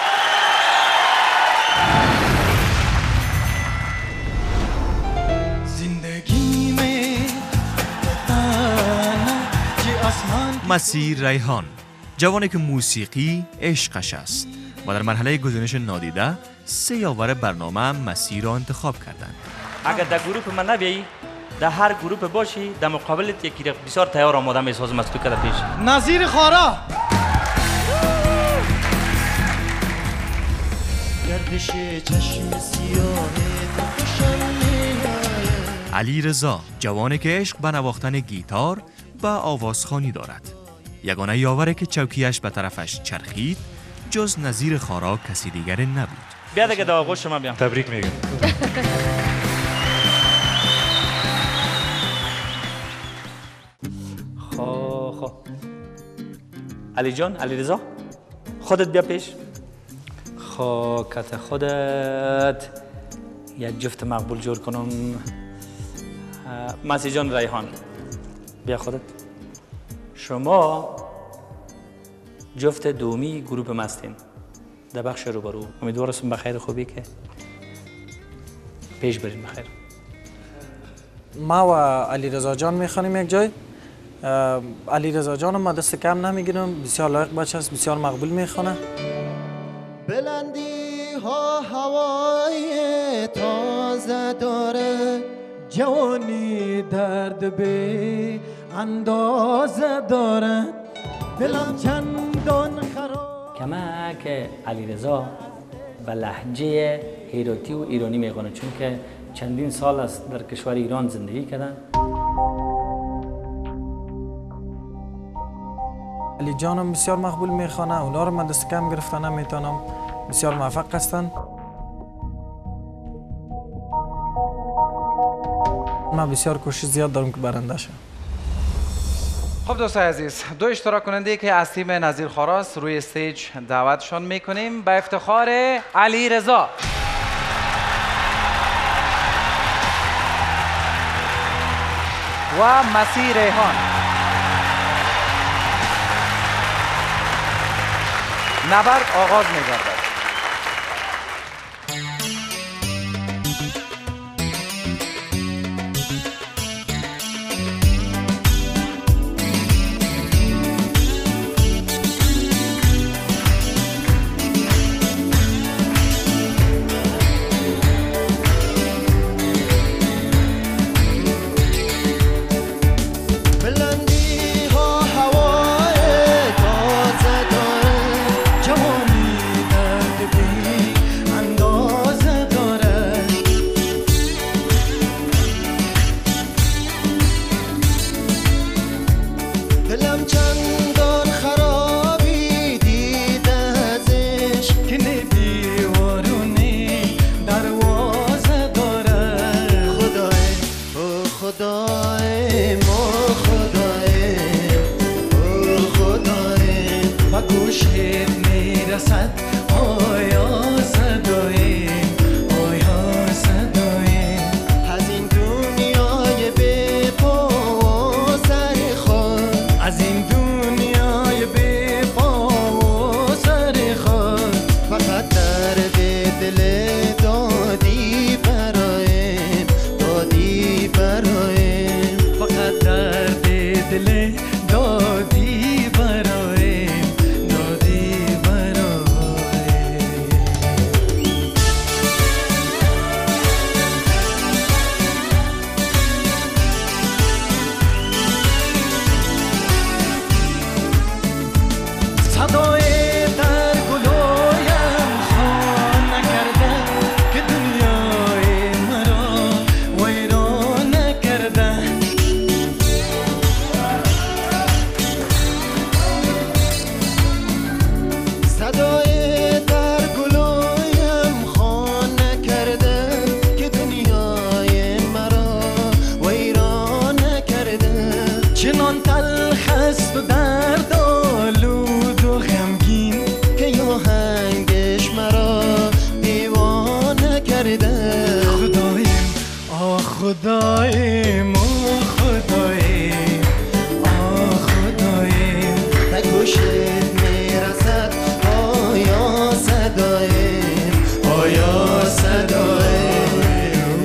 مسیر ریحان، جوانی که موسیقی عشقش است و در مرحله گزینش نادیده 3 یاور برنامه مسیر را انتخاب کردند. اگر در گروه من نبیایی، در هر گروه باشی، در مقابلت یکی را بسیار تیار آماده میسازم از تو که در پیش. نظیر خارا. گردش چشم سیاه تو خوشم می‌آید. علی رضا، جوانی که عشق به نواختن گیتار و آوازخوانی دارد. یگانه یاوری که چوکیش به طرفش چرخید جز نظیر خارا کسی دیگر نبود. بیا دیگه در آغوش شما بیام. تبریک میگم. خب علی جان، علی رضا، خودت بیا پیش. خب کت خودت یک جفت مقبول جور کنم. مسیح جان ریحان، بیا خودت. شما جفت دومی گروپ مستین در بخش روبرو. امیدوارم بخیر خوبی که پیش برین بخیر. ما و علی رضا جان میخوانیم یک جای. علی رضا جان ما دست کم نمیگیرم، بسیار لایق بچه است، بسیار مقبول میخونه. بلندی ها هوای تازه داره، جوانی درد به اندازه داره، دلم چندان خراب. کما که علی رضا به لهجه هیراتی و ایرانی میخونه، چون که چندین سال است در کشور ایران زندگی کردن. علی جانم بسیار مقبول میخوانه، اونا رو من دست کم گرفتن نمیتونم، بسیار موفق هستن. من بسیار کوشش زیاد دارم که برنده شم. خب دوستان عزیز، دو اشتراک کننده که از تیم نظیر خاراست روی استیج دعوتشان میکنیم به افتخار علی رضا. و مسیح ریحان. نبرد آغاز می‌گردد. دادی برایم فاصله دادی برایم دادی برایم صدای در گلویم خوان نکرده که دنیای مرا ویران نکرده صدای در گلویم خوان نکرده که دنیای مرا ویران نکرده چنان تلخ است و درد آلود و غمگین که آهنگش مرا دیوانه کرده خدایم آه خدایم آه خدایم آه خدایم به گوشت میرسد آیا صدایم آیا صدایم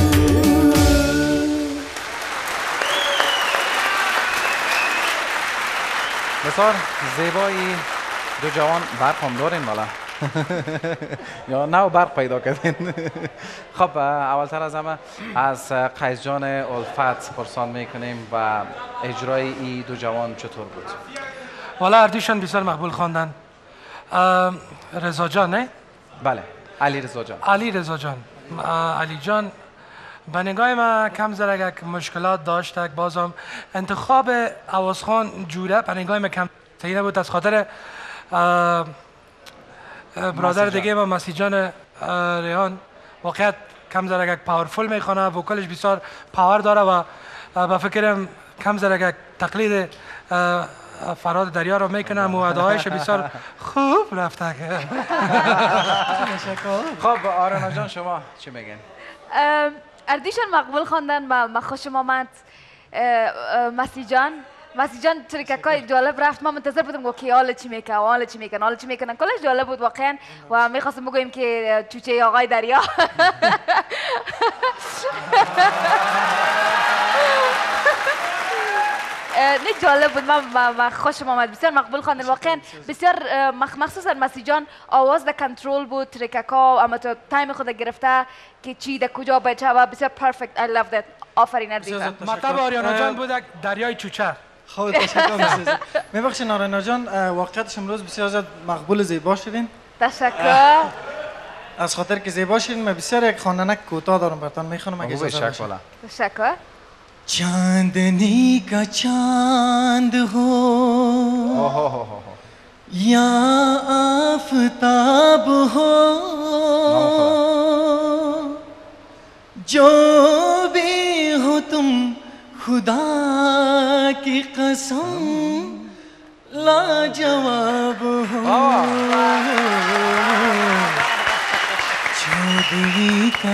بسیار زیبایی دو جوان برق هم دارین بالا یا نه برق پیدا کردین خب اولتر از همه از قیس جان الفت پرسان میکنیم و اجرای این دو جوان چطور بود؟ والا اردیشان بسیار مقبول خواندن. رضا جان نه؟ بله علی رضا جان. علی رضا جان. علی جان به نگاه ما کم ذره یک مشکلات داشت، بازم انتخاب آوازخوان جوره به نگاه ما کم صحیح نبود، از خاطر برادر دیگه ما مسیح جان ریحان واقعیت کم ذره یک پاورفول میخونه، وکالش بسیار پاور داره و با فکرم کم ذره یک تقلید فراد دریا رو میکنم و ادایش بسیار خوب رفته. خب آرنا جان شما چی میگین؟ اردیشان مقبول خواندن و من خوشم آمد. مسیح جان تریککای جالب رفت، ما منتظر بودم که حالا چی میکنن حالا چی میکنن کلش جالب بود واقعا و میخواستم بگویم که چوچه آقای دریا نه جالب بود، من خوشم آمد، بسیار مقبول خواندن واقعا، بسیار مخصوصا مسیح جان آواز در کنترل بود، تریککا اما تو تایم خود گرفته که چی در کجا باید شود، بسیار پرفکت. I love that. آفرین اردیشان. مطلب آریانا جان بود دریای چوچه. خب تشکر. میبخشین آریانا جان، واقعیتش امروز بسیار زیاد مقبول زیبا شدین. تشکر. از خاطر که زیبا شدین من بسیار یک خواننک کوتاه دارم براتون میخونم اگه اجازه باشه. تشکر. चांदनी का चांद हो या आफताब हो, जो भी हो तुम खुदा की कसम लाजवाब हो, चौदवी का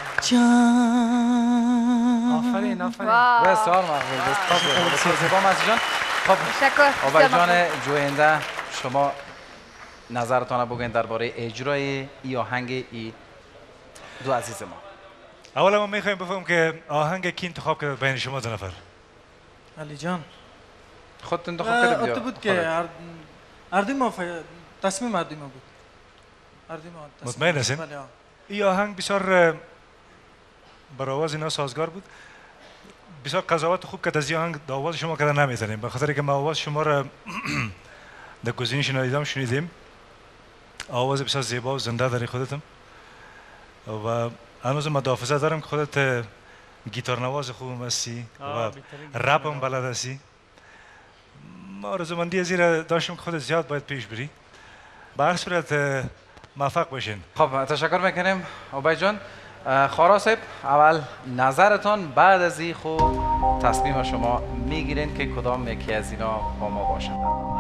آفرین آفرین. بسیار مقبول. بسیار زیبا مسیح جان. خب آبای جان جوینده شما نظرتان بگوین درباره اجرای ای آهنگ ای دو عزیز ما. اولا ما میخوایم بفهمم که آهنگ کی انتخاب کرد بین شما دو نفر؟ علی جان خودت انتخاب کردید یا؟ بود که اردیم تصمیم اردیم بود. مطمئن هستین؟ این آهنگ بسیار بر آواز اینا سازگار بود. بسیار قضاوت خوب که از این آهنگ آواز شما کردن نمیتونیم، به خاطر که ما آواز شما را در گزینش ندیدم شنیدیم. آواز بسیار زیبا و زنده داری خودتم و هنوز مدافعه دارم که خودت گیتار نواز خوبم هستی و رپ هم بلد هستی. ما آرزومندی از این داشتم که خودت زیاد باید پیش بری. به هر صورت موفق باشین. خب تشکر میکنیم آبای جان. خارا صاحب اول نظرتان بعد از این خوب تصمیم شما میگیرین که کدام یکی از اینا با ما باشند.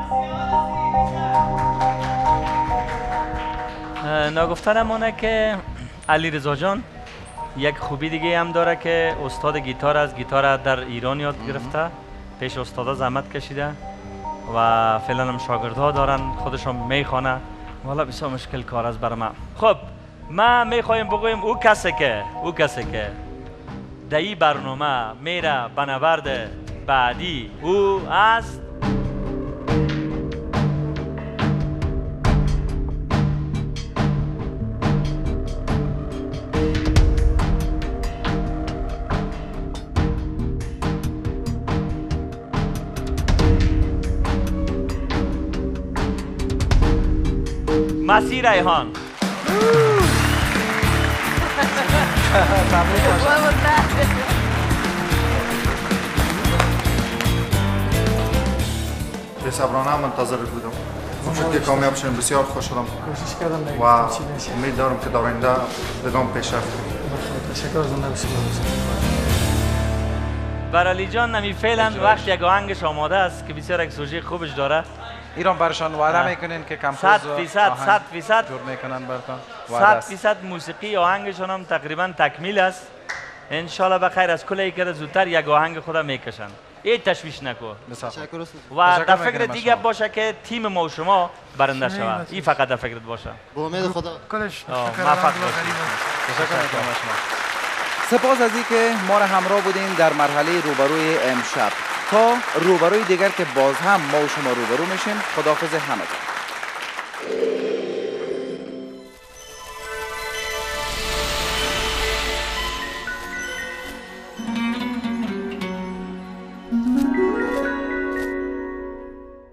نگفتنمونه که علی رضا جان یک خوبی دیگه هم داره که استاد گیتار از گیتار در ایران یاد گرفته، پیش استادا زحمت کشیده و فعلا هم شاگردها دارن، خودشون میخوانه. والا بسیار مشکل کار است برای من. خب ما میخوایم بگویم او کسی که در این برنامه میره به نبرد بعدی او است مسیح ریحان. بی‌صبرانه منتظر بودم. خوشت که کامیاب شدیم، بسیار خوش شدم. کوشش کردم و امید دارم که در آینده بدام پیشرفت کنیم. تشکر از اون نباشید. برالی جان نمی فعلا وقت یک آهنگش آماده است که بسیار یک سوژه خوبش داره. ایران برشان وعده میکنین که کمپوز 100% جور میکنن برتان. 100% موسیقی آهنگشان هم تقریبا تکمیل است. انشالله بخیر از کلی که زودتر یک آهنگ خود میکشن. هیچ تشویش نکو. و در فکر دیگه باشه که تیم ما و شما برنده شود. این فقط در فکرت باشه. با امید خدا. کلش موفق سپاس از اینکه ما را همراه بودین در مرحله روبروی امشب. تا روبروی دیگر که باز هم ما و شما روبرو میشیم. خداحافظ همه.